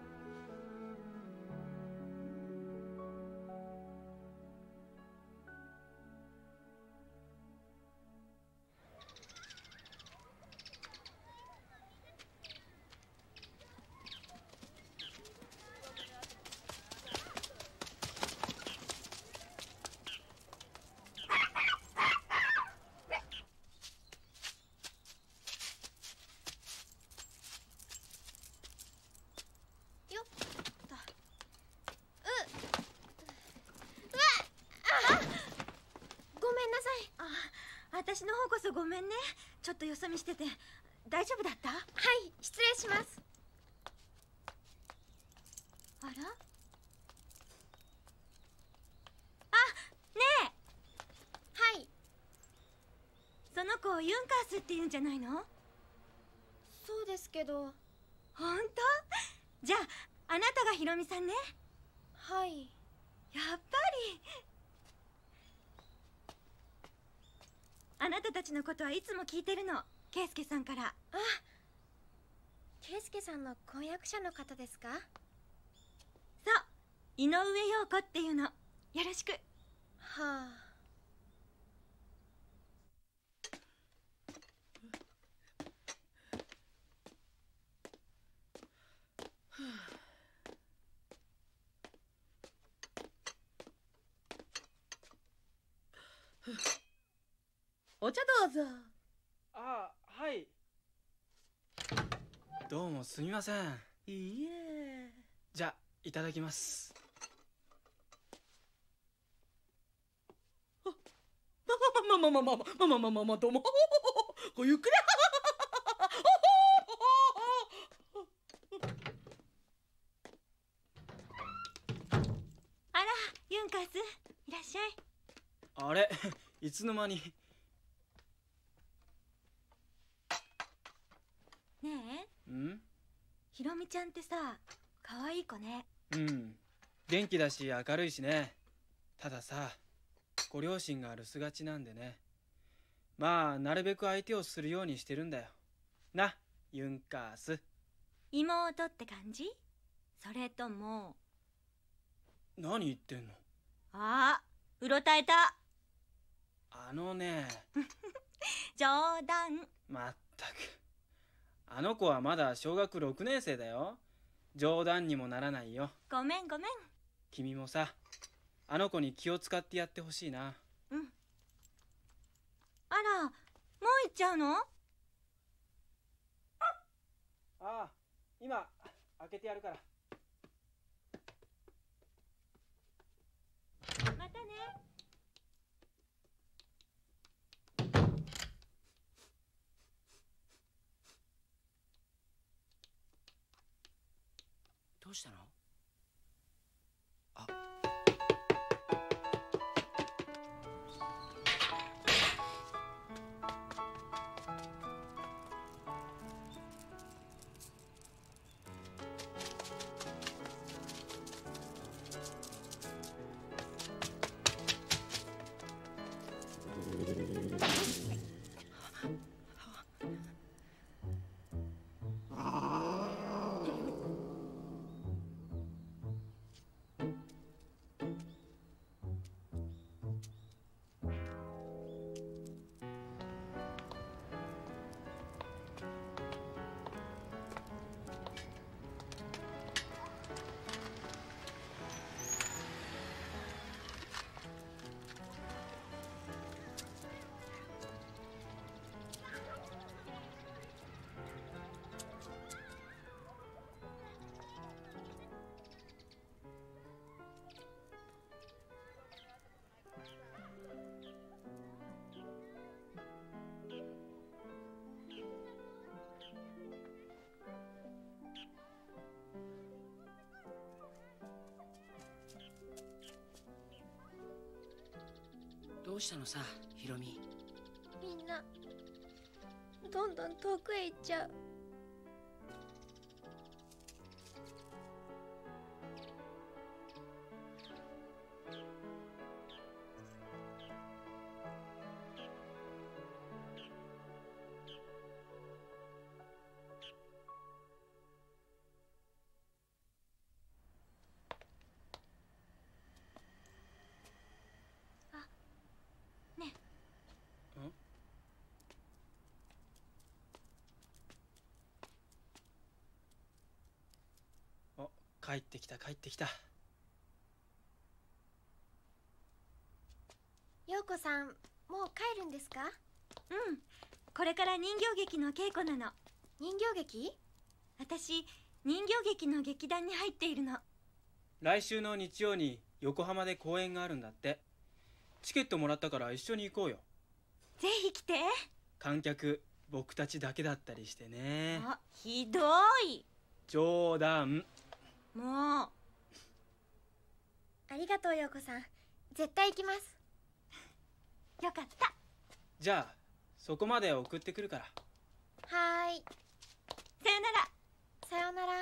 私の方こそごめんね。ちょっとよそ見してて。大丈夫だった？はい、失礼します。あら？あ、ねえ。はい。その子ユンカースって言うんじゃないの？そうですけど。本当？じゃあ、あなたがヒロミさんね。はい。やっぱり。あなたたちのことはいつも聞いてるの、圭介さんから。あ、圭介さんの婚約者の方ですか？そう、井上陽子っていうの。よろしく。はあ。 お茶どうぞ。 あ、はい。どうもすみません。 いいえ。 じゃ、いただきます。 まどうも。ごゆっくり。 あら、ユンカース、いらっしゃい。 あれ、いつの間に。 ねえ。 ん？ ひろみちゃんってさ、可愛い子ね。 うん。元気だし明るいしね。たださ、ご両親が留守がちなんでね。まあ、なるべく相手をするようにしてるんだよ。な、ユンカース。 妹って感じ？それとも。 何言ってんの？ ああ、うろたえた。 あのね。 冗談。 まったく。あの子はまだ小学6年生だよ。冗談にもならないよ。 ごめんごめん。 君もさ、あの子に気を使ってやってほしいな。 うん。あら、もう行っちゃうの？ ああ、今開けてやるから。 またね。 うしたの？あ、どうしたのさ、ひろみ。 みんなどんどん遠くへ行っちゃう。 帰ってきた帰ってきた。 陽子さん、もう帰るんですか？ うん、これから人形劇の稽古なの。 人形劇？ 私、人形劇の劇団に入っているの。 来週の日曜に横浜で公演があるんだって。チケットもらったから一緒に行こうよ。 ぜひ来て。 観客僕たちだけだったりしてね。 あ、ひどい。 冗談。 もう。 ありがとう陽子さん、絶対行きます。 よかった。 じゃあそこまで送ってくるから。 はーい。 さよなら。 さよなら。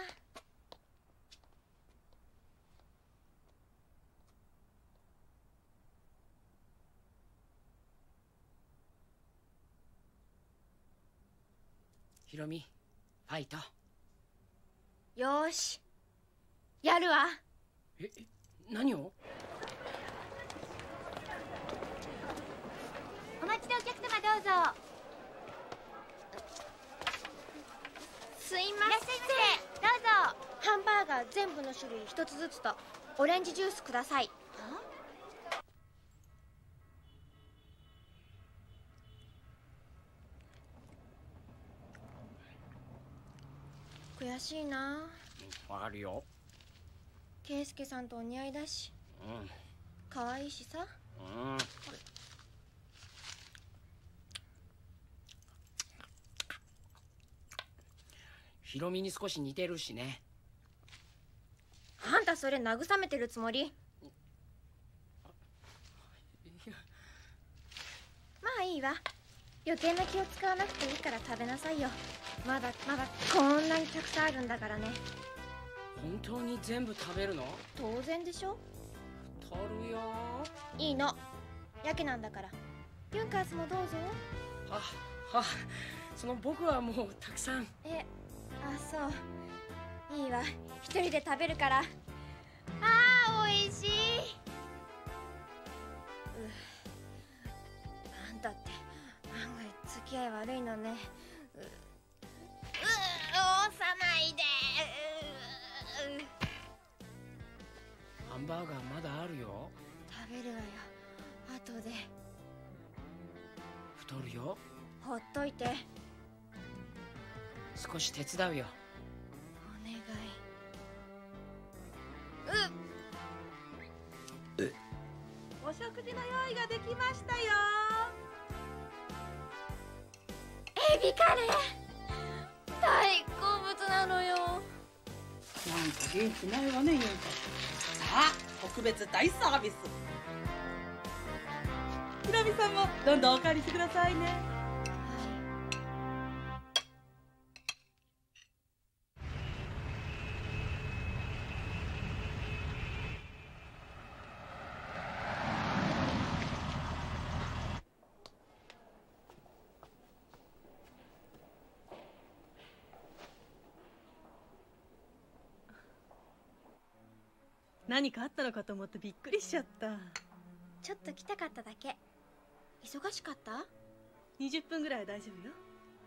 ひろみ、ファイト。 よーし、やるわ。 何を？ お待ちのお客様どうぞ。すいません。どうぞ。ハンバーガー全部の種類一つずつとオレンジジュースください。悔しいな。 わかるよ。 圭介さんとお似合いだし、可愛いしさ。 ひろみに少し似てるしね。 あんたそれ慰めてるつもり？まあいいわ。余計な気を使わなくていいから食べなさいよ。まだまだこんなにたくさんあるんだからね。 本当に全部食べるの？ 当然でしょ。 太るよ。 いいの、やけなんだから。ユンカースもどうぞ。 その僕はもうたくさん。 あ、そう。いいわ、一人で食べるから。あー、おいしい。あんたって案外付き合い悪いのね。押さないで。 ハンバーガーまだあるよ。 食べるわよ、後で。 太るよ。 ほっといて。 少し手伝うよ。 お願い。 お食事の用意ができましたよ。 エビカレー大好物なのよ。 なんか元気ないわね、ユンタ。さあ、特別大サービス。ひろみさんもどんどんお借りしてくださいね。 何かあったのかと思ってびっくりしちゃった。 ちょっと来たかっただけ。忙しかった？ 20分ぐらい大丈夫よ。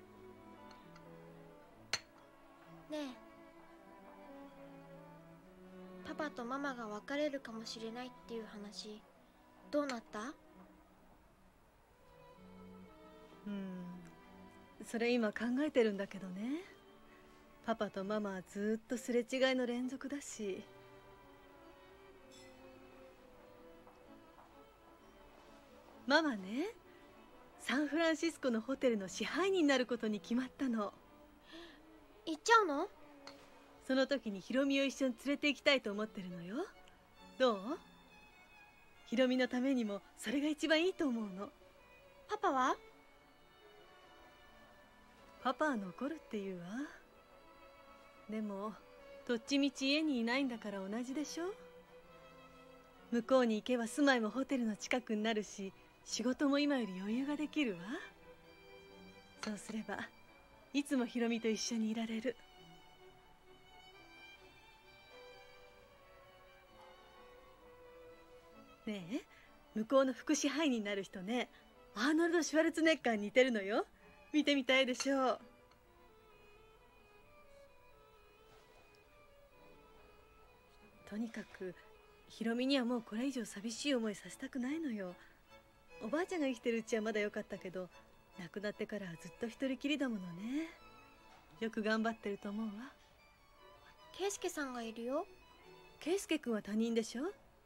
ねえ、パパとママが別れるかもしれないっていう話どうなった？ それ今考えてるんだけどね。パパとママはずっとすれ違いの連続だし、ママね、サンフランシスコのホテルの支配人になることに決まったの。 行っちゃうの？ その時にヒロミを一緒に連れて行きたいと思ってるのよ。どう？ヒロミのためにもそれが一番いいと思うの。 パパは？ パパは残るって言うわ。でもどっちみち家にいないんだから同じでしょ。向こうに行けば住まいもホテルの近くになるし、仕事も今より余裕ができるわ。そうすればいつもヒロミと一緒にいられる。ねえ、向こうの副支配人になる人ね、アーノルド・シュワルツェネッガーに似てるのよ。見てみたいでしょう。とにかくヒロミにはもうこれ以上寂しい思いさせたくないのよ。おばあちゃんが生きてるうちはまだよかったけど、亡くなってからはずっと一人きりだものね。よく頑張ってると思うわ。 圭介さんがいるよ。 圭介君は他人でしょ。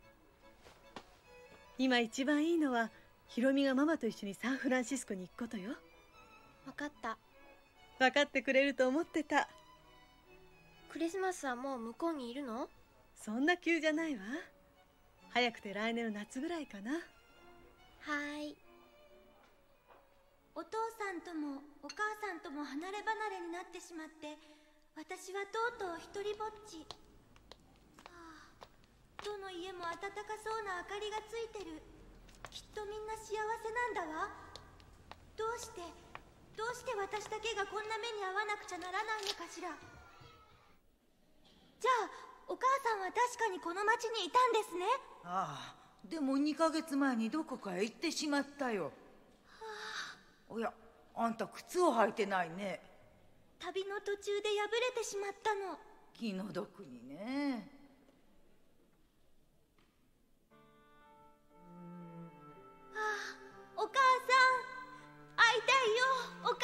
今一番いいのはヒロミがママと一緒にサンフランシスコに行くことよ。 分かった。 分かってくれると思ってた。 クリスマスはもう向こうにいるの？ そんな急じゃないわ。早くて来年の夏ぐらいかな。 はい。 お父さんともお母さんとも離れ離れになってしまって、私はとうとう一人ぼっち。どの家も暖かそうな明かりがついてる。きっとみんな幸せなんだわ。どうして私だけがこんな目に遭わなくちゃならないのかしら。じゃあお母さんは確かにこの町にいたんですね。 ああ、でも2ヶ月前にどこかへ行ってしまったよ。おや、あんた靴を履いてないね。 旅の途中で破れてしまったの。 気の毒にね。 お母さん、会いたいよ、お母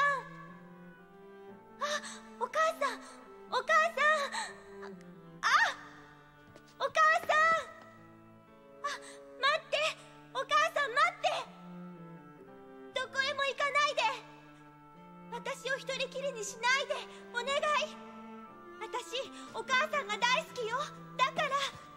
さん。お母さん、お母さん。お母さん。待って、お母さん待って。どこへも行かないで。私を一人きりにしないで、お願い。私、お母さんが大好きよ。だから。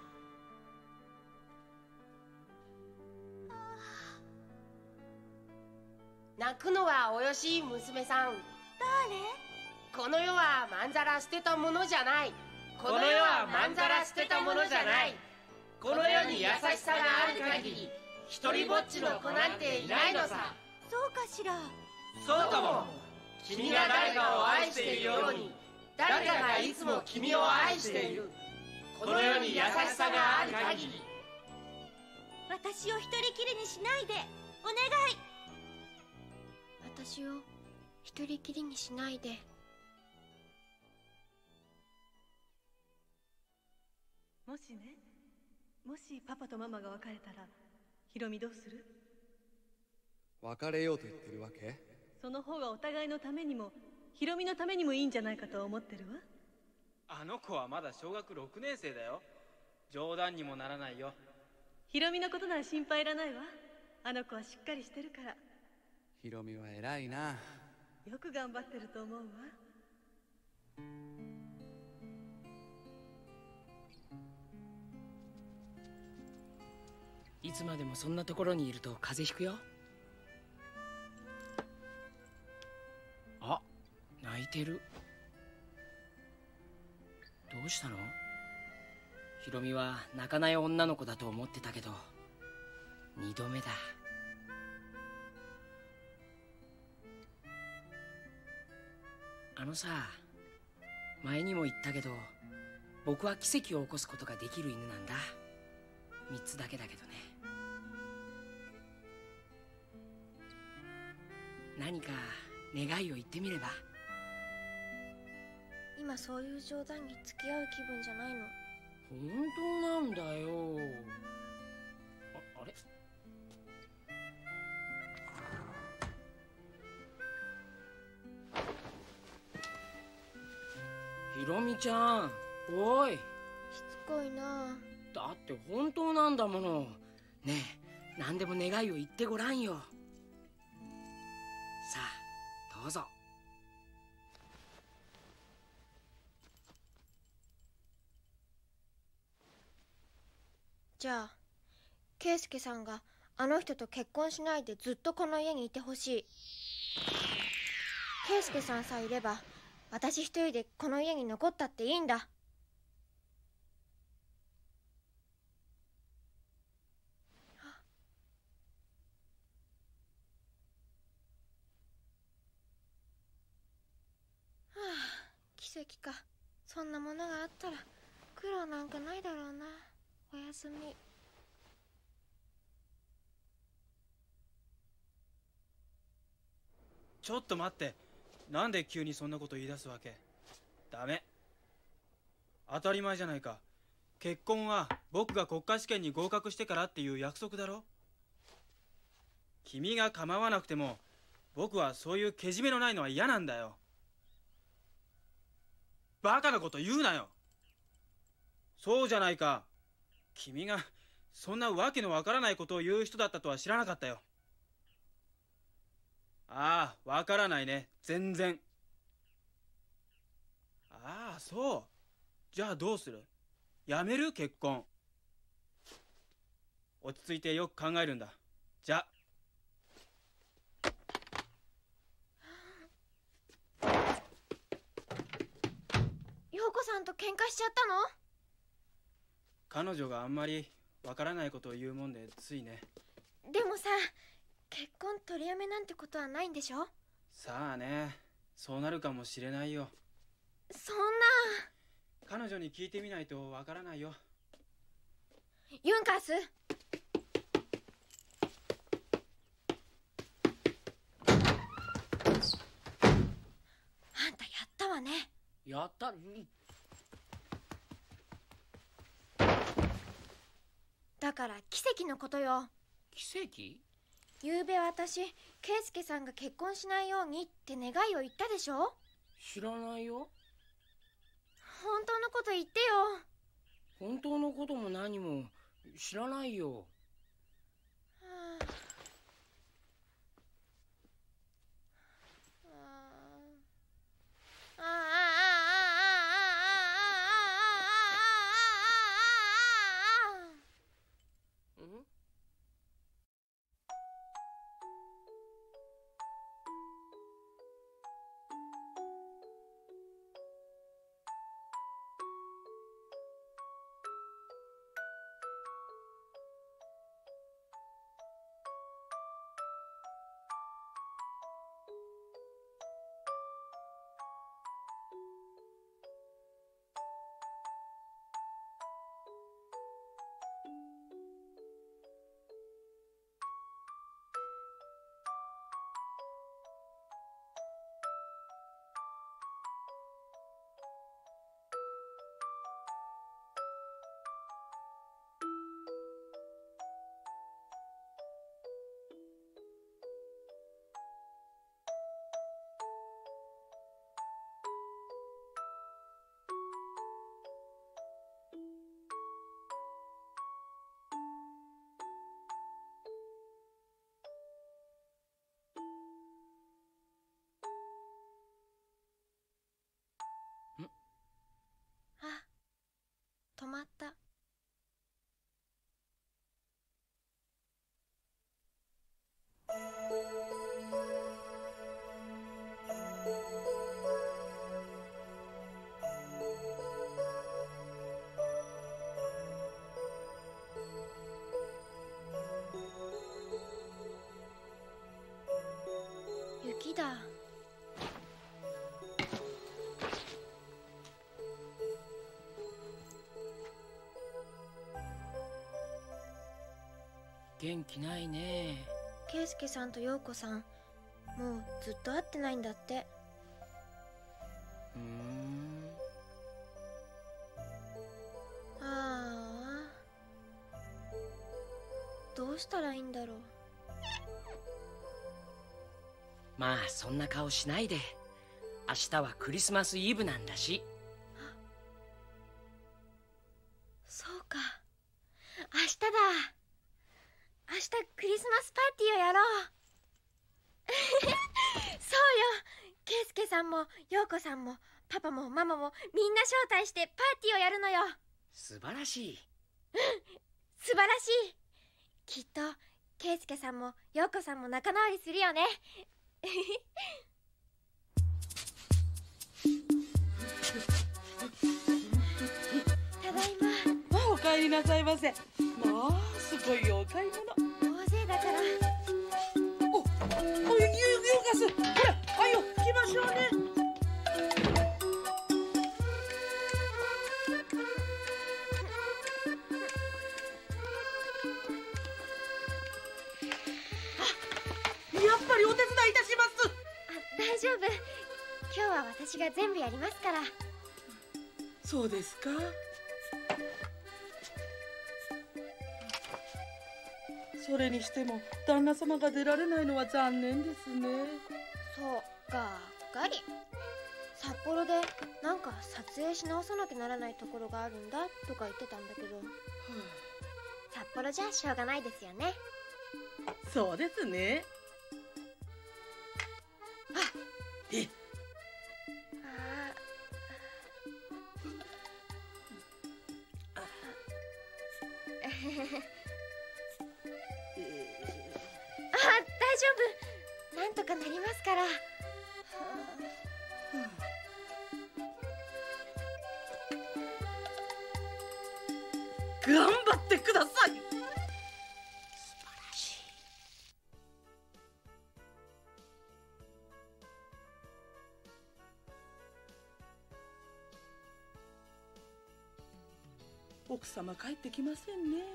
泣くのはおよし、娘さん。 誰？ この世はまんざら捨てたものじゃない。 この世はまんざら捨てたものじゃない。この世に優しさがある限り、一人ぼっちの子なんていないのさ。 そうかしら。 そうとも。君が誰かを愛しているように、誰かがいつも君を愛している。この世に優しさがある限り。 私を一人きりにしないで、お願い。 私を一人きりにしないで。 もしね、もしパパとママが別れたら、ヒロミどうする？ 別れようと言ってるわけ？ その方がお互いのためにもヒロミのためにもいいんじゃないかと思ってるわ。 あの子はまだ小学6年生だよ。冗談にもならないよ。 ヒロミのことなら心配いらないわ。あの子はしっかりしてるから。 ヒロミは偉いな。 よく頑張ってると思うわ。 つまでもそんなところにいると風邪ひくよ。あ、泣いてる。どうしたの？ひろみは泣かない女の子だと思ってたけど、2度目だ。あのさ、前にも言ったけど、僕は奇跡を起こすことができる犬なんだ。3つだけだけどね。何か願いを言ってみれば。 今そういう冗談に付き合う気分じゃないの。 本当なんだよ。あれ？ひろみちゃん、おい。 しつこいな。 だって本当なんだもの。ねえ、何でも願いを言ってごらんよ。さあ、どうぞ。 じゃあ圭介さんがあの人と結婚しないでずっとこの家にいてほしい。圭介さんさえいれば私一人でこの家に残ったっていいんだ。奇跡か。そんなものがあったら苦労なんかないだろうな。おやすみ。 ちょっと待って。なんで急にそんなこと言い出すわけ？ダメ。当たり前じゃないか。結婚は僕が国家試験に合格してからっていう約束だろ。君が構わなくても僕はそういうけじめのないのは嫌なんだよ。バカなこと言うなよ。そうじゃないか。君がそんなわけのわからないことを言う人だったとは知らなかったよ。ああ、わからないね。全然。ああ、そう。じゃあどうする？やめる？結婚。落ち着いてよく考えるんだ。じゃあ。 陽子さんと喧嘩しちゃったの？ 彼女があんまりわからないことを言うもんでついね。 でもさ、結婚取りやめなんてことはないんでしょ？ さあね、そうなるかもしれないよ。 そんな。 彼女に聞いてみないとわからないよ。 ユンカース。あんたやったわね。 やった。 だから奇跡のことよ。 奇跡？ ゆうべ私、圭介さんが結婚しないようにって願いを言ったでしょ？ 知らないよ。 本当のこと言ってよ。 本当のことも何も知らないよ。 元気ないね。 圭介さんと陽子さん、もうずっと会ってないんだって。ああ、どうしたらいいんだろう。 まあそんな顔しないで。明日はクリスマスイブなんだし。 そうか、明日だ。明日クリスマスパーティーをやろう。そうよ、圭介さんも陽子さんもパパもママもみんな招待してパーティーをやるのよ。 素晴らしい。 素晴らしい。きっと圭介さんも陽子さんも仲直りするよね。ただいま。 お帰りなさいませ。まあすごいお買い物。 大勢だから。 お、ユーカス、ほら、はいよ、行きましょうね。やっぱりお手伝いいたします。 大丈夫。今日は私が全部やりますから。 そうですか。それにしても旦那様が出られないのは残念ですね。 そう、がっかり。札幌でなんか撮影し直さなきゃならないところがあるんだとか言ってたんだけど、札幌じゃしょうがないですよね。 そうですね。え、 大丈夫。なんとかなりますから。 頑張ってください。素晴らしい。 奥様帰ってきませんね。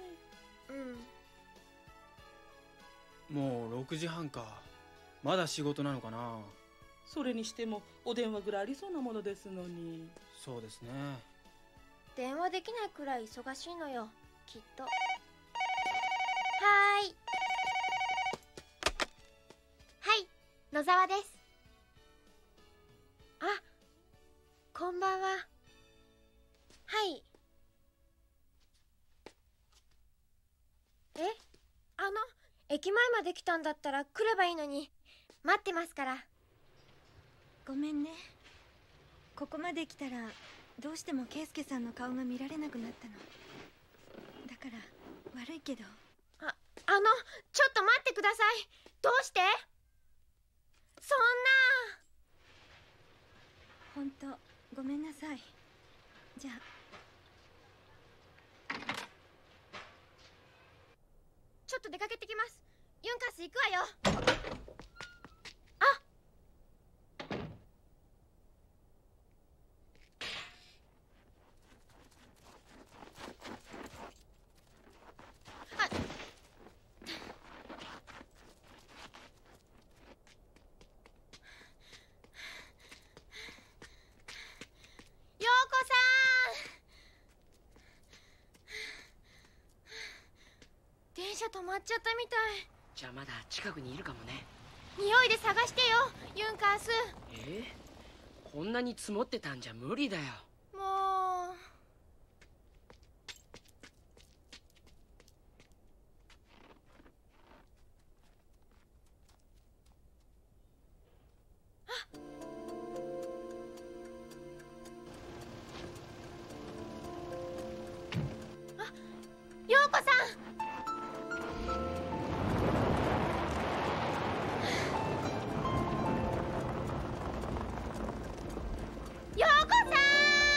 もう6時半か。まだ仕事なのかな。 それにしてもお電話ぐらいありそうなものですのに。 そうですね。 電話できないくらい忙しいのよ、きっと。はーい。はい、野沢です。あ、こんばんは。はい。駅前まで来たんだったら来ればいいのに。待ってますから。 ごめんね。ここまで来たらどうしても圭介さんの顔が見られなくなったの。だから悪いけど。 ちょっと待ってください。どうして？そんな。 ほんとごめんなさい。じゃあ。 ちょっと出かけてきます。ユンカス行くわよ。陽子さん、電車止まっちゃったみたい。 じゃあまだ近くにいるかもね。 匂いで探してよ、ユンカース。 こんなに積もってたんじゃ無理だよ。 もう。陽子さん。陽子さん。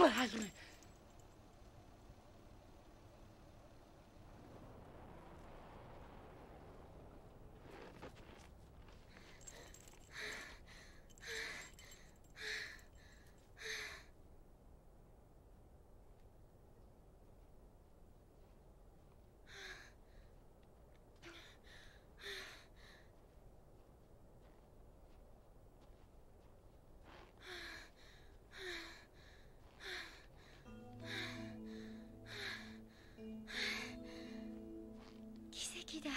奇跡だ。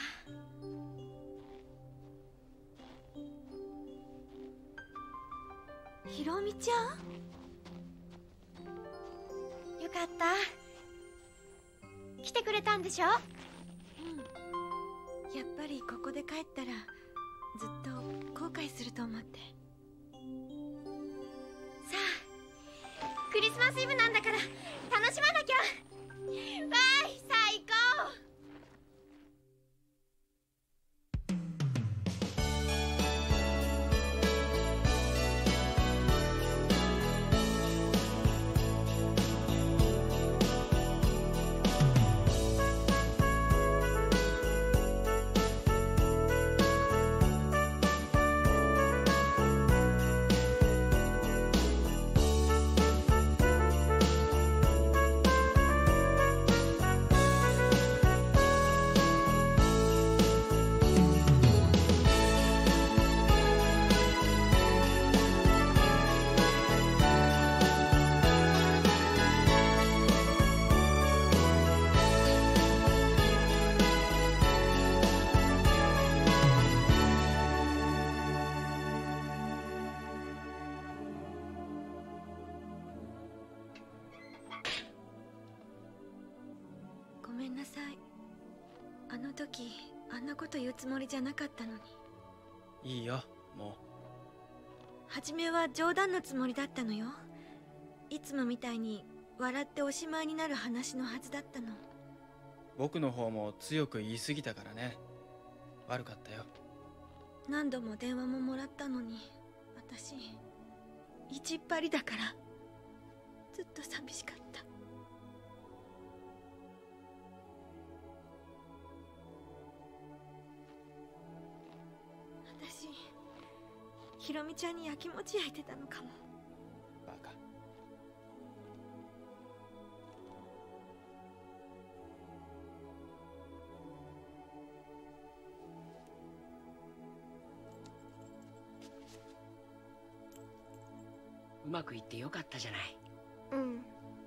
ひろみちゃん、 よかった。来てくれたんでしょ。 やっぱりここで帰ったらずっと後悔すると思って。 さあ、クリスマスイブなんだから楽しまなきゃ。わーい、最高。 ごめんなさい。あの時あんなこと言うつもりじゃなかったのに。 いいよ、も初めは冗談のつもりだったのよ。いつもみたいに笑っておしまいになる話のはずだったの。 う。僕の方も強く言い過ぎたからね。悪かったよ。 何度も電話ももらったのに、私意地っ張りだからずっと寂しかった。私、ひろみちゃんにやきもち焼いてたのかも。 バカ。 うまくいってよかったじゃない。 うん。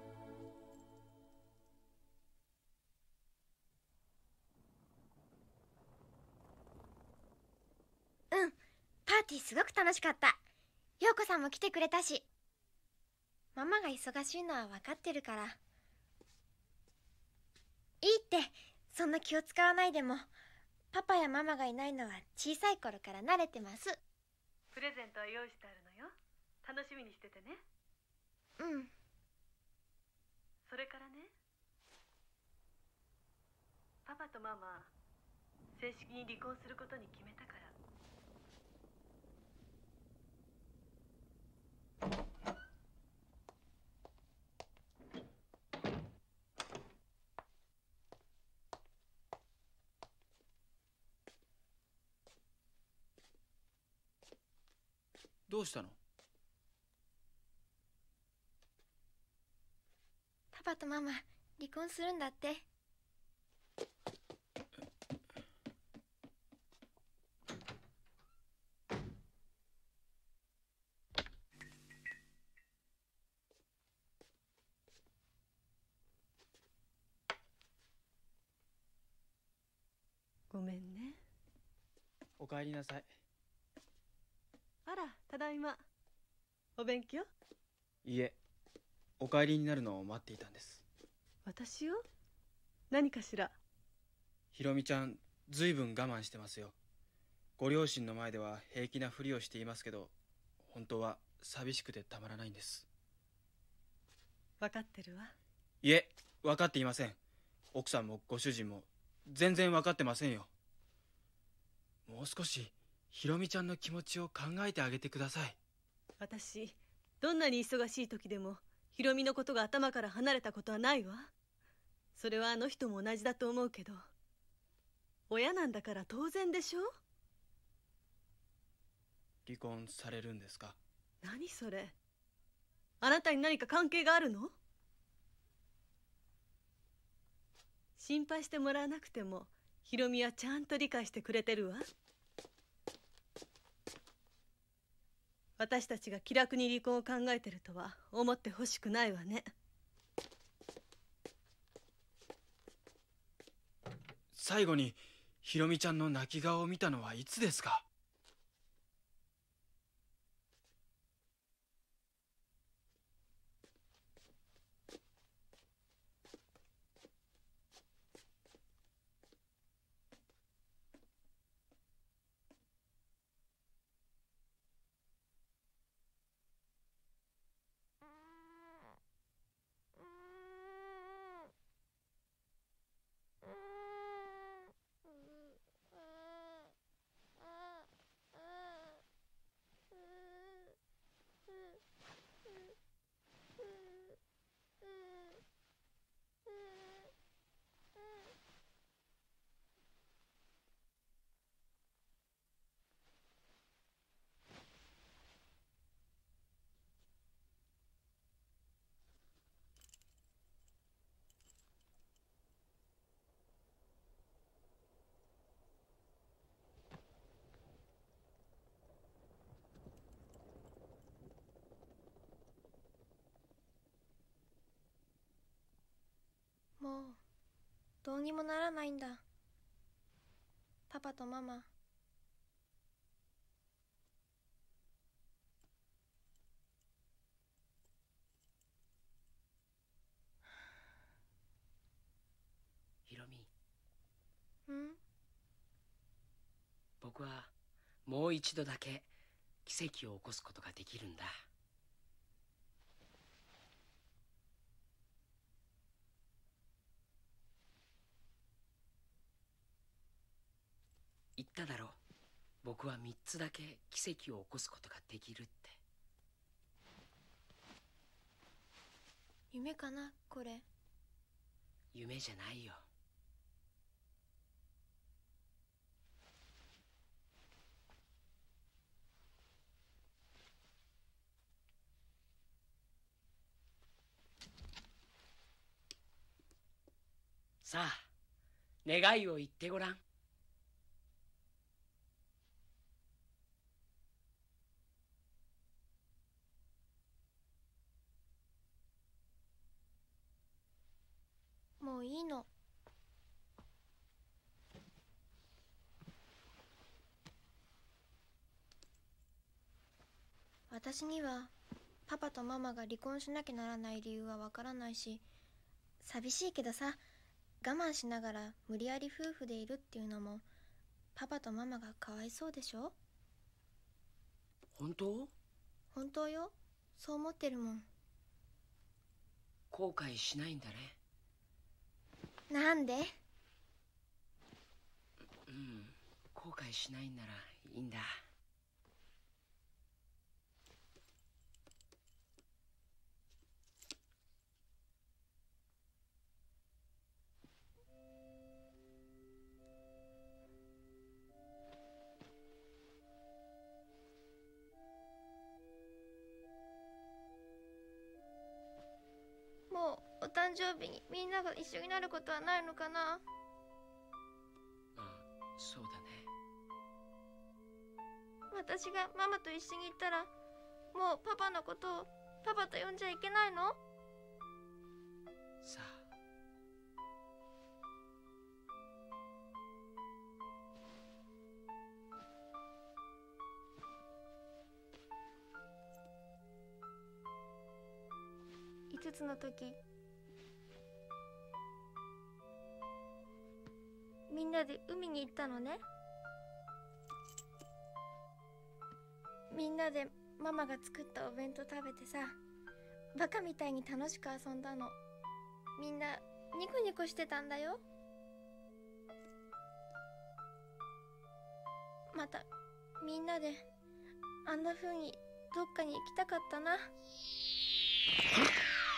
パーティーすごく楽しかった。陽子さんも来てくれたし。ママが忙しいのは分かってるから。いいって、そんな気を使わないでも。パパやママがいないのは小さい頃から慣れてます。 プレゼントは用意してあるのよ。楽しみにしててね。 うん。 それからね、パパとママ正式に離婚することに決めたから。 どうしたの？ パパとママ離婚するんだって。 ごめんね。 お帰りなさい。 あら、ただいま。お勉強？ いえ、お帰りになるのを待っていたんです。 私を？何かしら？ ひろみちゃん、ずいぶん我慢してますよ。ご両親の前では平気なふりをしていますけど、本当は寂しくてたまらないんです。 分かってるわ。 いえ、分かっていません。奥さんもご主人も全然分かってませんよ。もう少しひろみちゃんの気持ちを考えてあげてください。 私、どんなに忙しい時でもひろみのことが頭から離れたことはないわ。それはあの人も同じだと思うけど、親なんだから当然でしょ。 離婚されるんですか？ 何それ。あなたに何か関係があるの？心配してもらわなくてもひろみはちゃんと理解してくれてるわ。私たちが気楽に離婚を考えてるとは思ってほしくないわね。 最後にひろみちゃんの泣き顔を見たのはいつですか？ もうどうにもならないんだ。パパとママ。 ひろみ、 ん？ 僕はもう一度だけ奇跡を起こすことができるんだ。言っただろう。僕は3つだけ奇跡を起こすことができるって。 夢かな、これ。 夢じゃないよ。さあ、願いを言ってごらん。 もういいの。私にはパパとママが離婚しなきゃならない理由はわからないし、寂しいけどさ、我慢しながら無理やり夫婦でいるっていうのもパパとママがかわいそうでしょ。 本当？ 本当よ。そう思ってるもん。 後悔しないんだね。 なんで？ 後悔しないんならいいんだ。 もうお誕生日にみんなが一緒になることはないのかな。 そうだね。 私がママと一緒に行ったらもうパパのことをパパと呼んじゃいけないの？ さあ。 5つの時、みんなで海に行ったのね。みんなでママが作ったお弁当食べてさ、バカみたいに楽しく遊んだの。みんなニコニコしてたんだよ。またみんなであんな風にどっかに行きたかったな。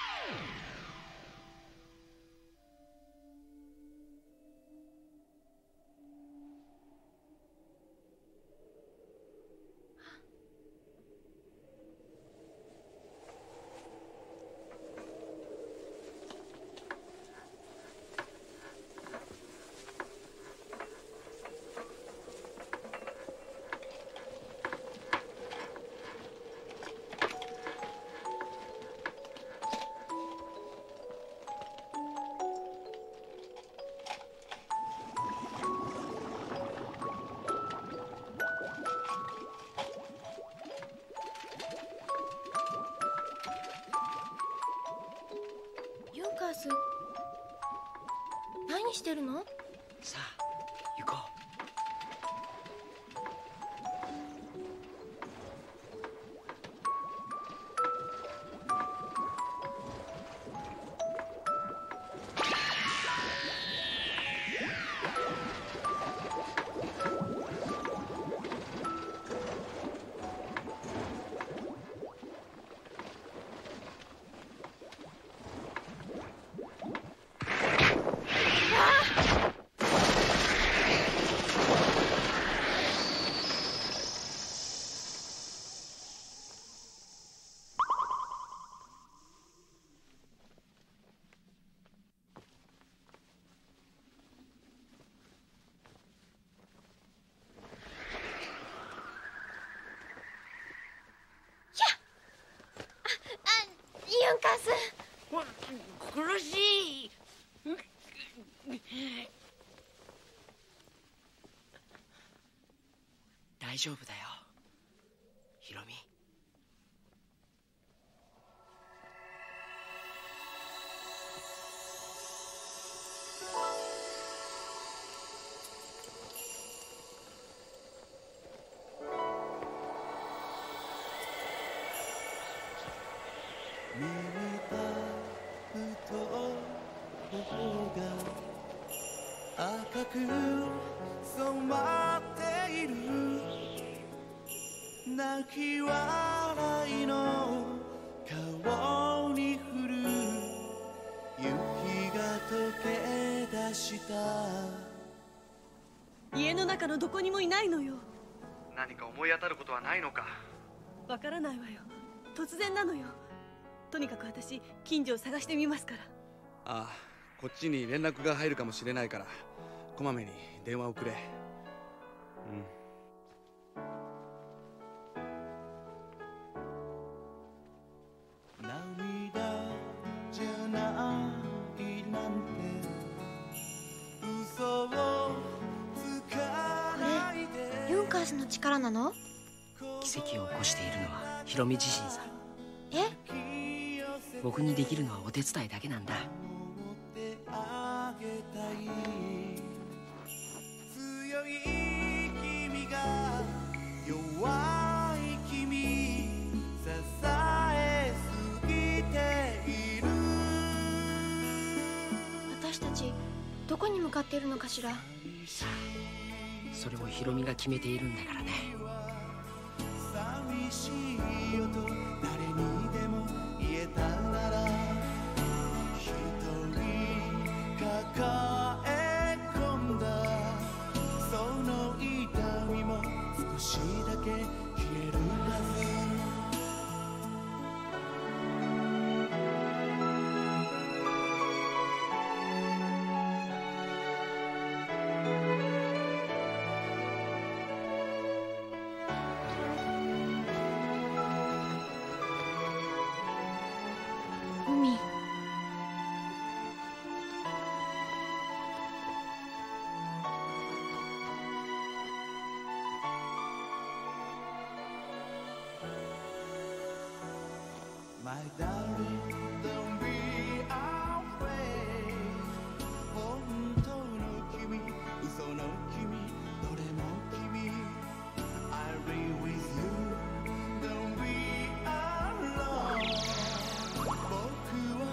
ス、何してるの？ さあ行こう。 ユンカース、 苦しい。大丈夫だよ、ヒロミ。 赤く染まっている泣き笑いの顔に降る雪が溶け出した。 家の中のどこにもいないのよ。 何か思い当たることはないのか？ わからないわよ。突然なのよ。とにかく私近所を探してみますから。 ああ、こっちに連絡が入るかもしれないからこまめに電話をくれ。 涙じゃないなんて嘘をつかないで。 ユンカースの力なの？ 奇跡を起こしているのはヒロミ自身さ。 え？ 僕にできるのはお手伝いだけなんだ。 強い君が弱い君支えすぎている。 私たちどこに向かっているのかしら。 さあ、それをヒロミが決めているんだからね。 寂しいよと誰にでも言えたなら一人抱え込んだその痛みも少しだけ消えるはず。 海。 My darling, don't be afraid. 本当の君、嘘の君、どれも君。I'll be with you, don't be alone. 僕は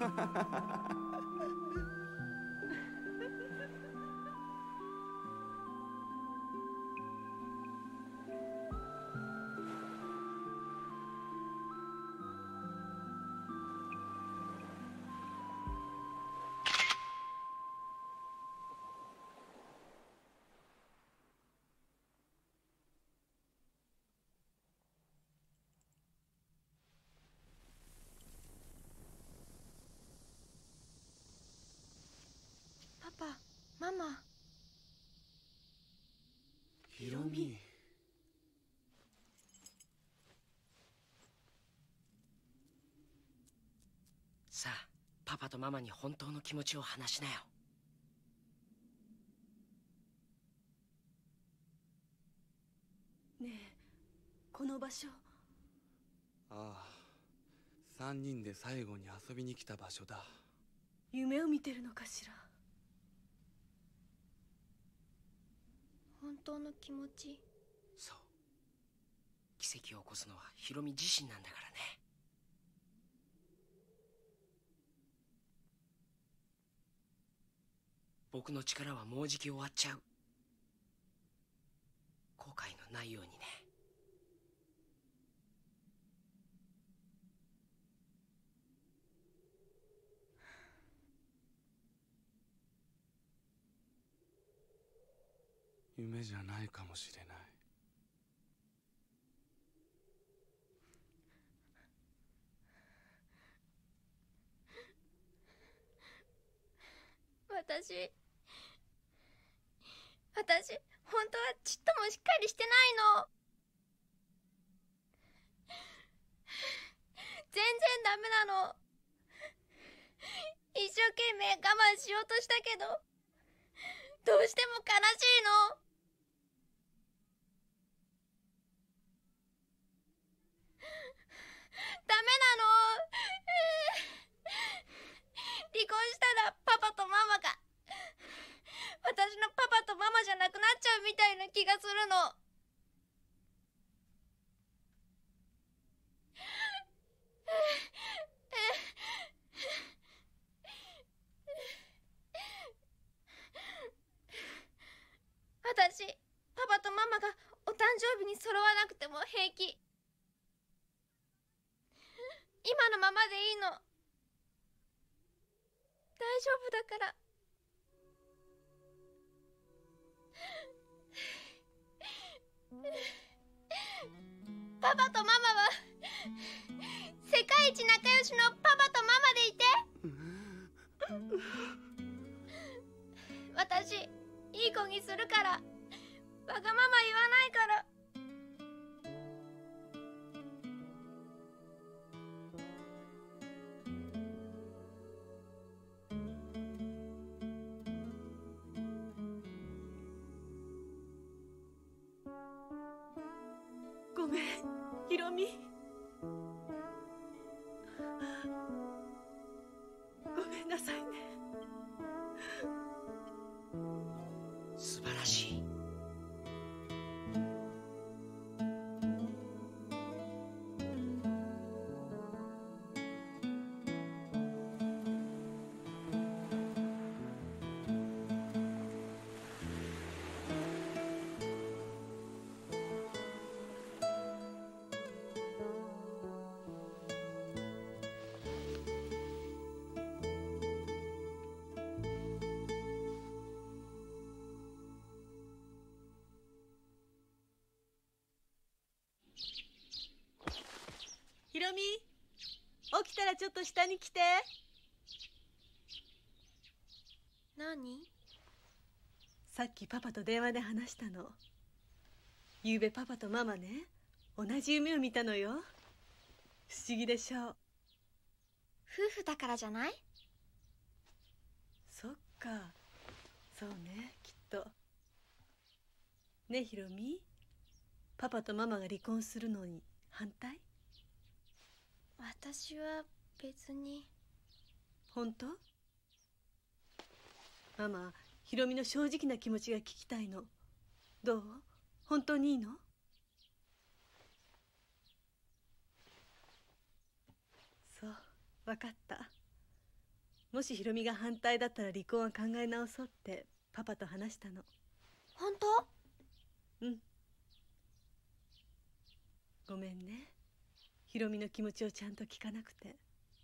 パパ、ママ。 ひろみ。 さあ、パパとママに本当の気持ちを話しなよ。 ねえ、この場所。 ああ、3人で最後に遊びに来た場所だ。 夢を見てるのかしら。 本当の気持ち。 そう。奇跡を起こすのはヒロミ自身なんだからね。僕の力はもうじき終わっちゃう。後悔のないようにね。 夢じゃないかもしれない。 私本当はちっともしっかりしてないの。全然ダメなの。一生懸命我慢しようとしたけど、どうしても悲しいの。ダメなの。離婚したらパパとママが私のパパとママじゃなくなっちゃうみたいな気がするの。私、パパとママがお誕生日に揃わなくても平気。今のままでいいの。大丈夫だから。パパとママは世界一仲良しのパパとママでいて。私いい子にするから、わがまま言わないから。 ごめん、ひろみ。ごめんなさいね。 素晴らしい。 ひろみ、起きたらちょっと下に来て。 何？ さっきパパと電話で話したの。ゆうべパパとママね、同じ夢を見たのよ。不思議でしょう。 夫婦だからじゃない？ そっか、そうね、きっと。ねえひろみ、パパとママが離婚するのに反対？ 私は別に。 本当？ママ、ひろみの正直な気持ちが聞きたいの。どう？本当にいいの？そう、わかった。 もしひろみが反対だったら離婚は考え直そうってパパと話したの。 本当？ うん。ごめんね、ひろみの気持ちをちゃんと聞かなくて。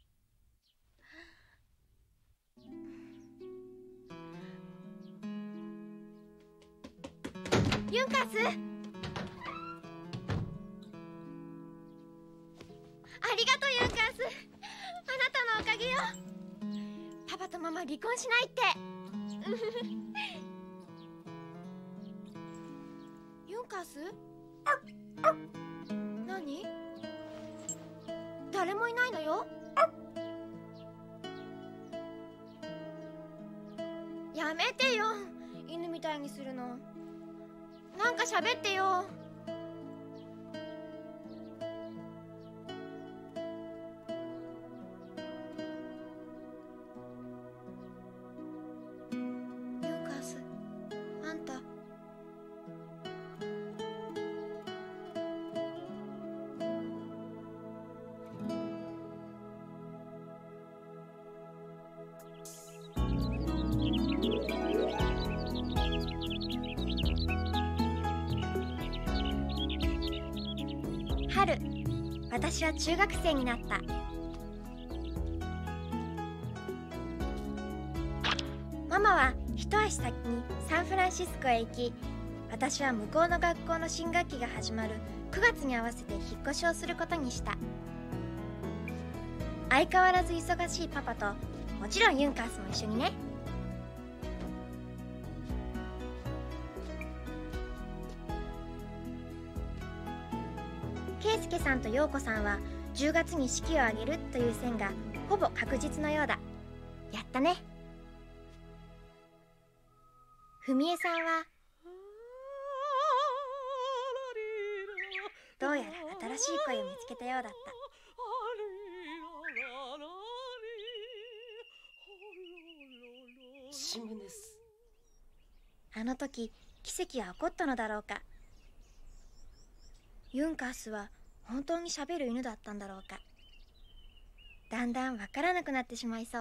ユンカース、ありがとうユンカース、あなたのおかげよ。パパとママ離婚しないってユンカース、何？誰もいないのよ。やめてよ、犬みたいにするの。なんか喋ってよ。ユンカース、あんた。春、私は中学生になった。ママは一足先にサンフランシスコへ行き、私は向こうの学校の新学期が始まる9月に合わせて引っ越しをすることにした。相変わらず忙しいパパと、もちろんユンカースも一緒にね。ケイスケさんとヨウコさんは10月に式を挙げるという線がほぼ確実のようだ。やったね。ふみえさんはどうやら新しい恋を見つけたようだった。 新聞です。 あの時奇跡は起こったのだろうか。ユンカースは本当に喋る犬だったんだろうか。だんだんわからなくなってしまいそう。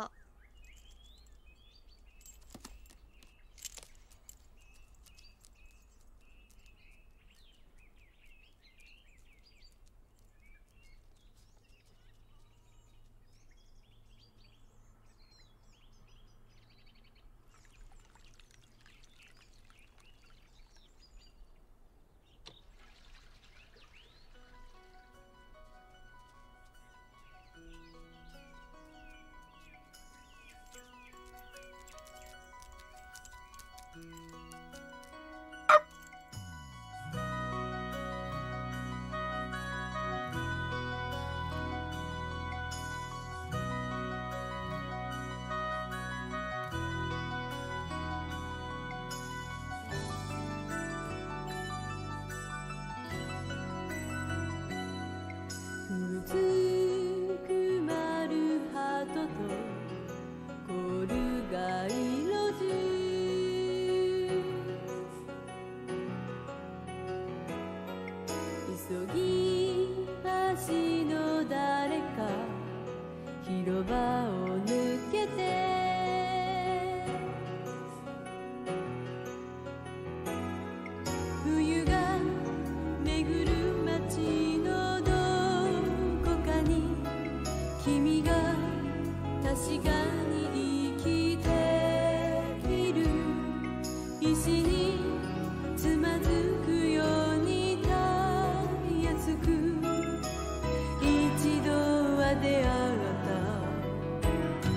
出会った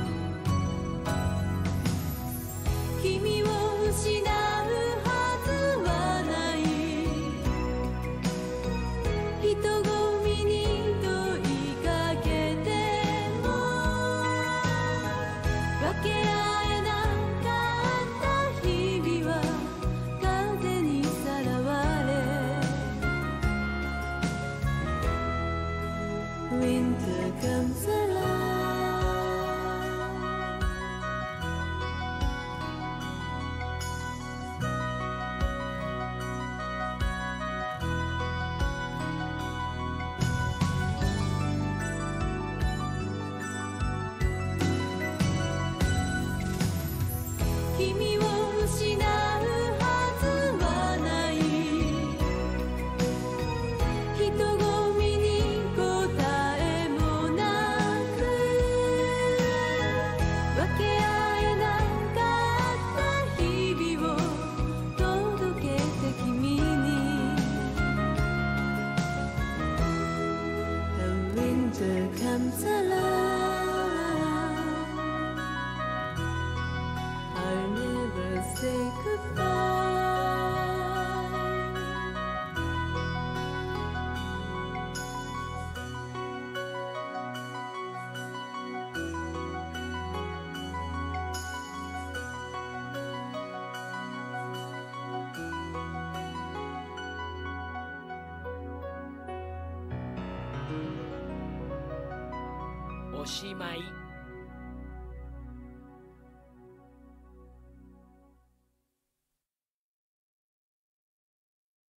comes along, I'll never say goodbye. おしまい。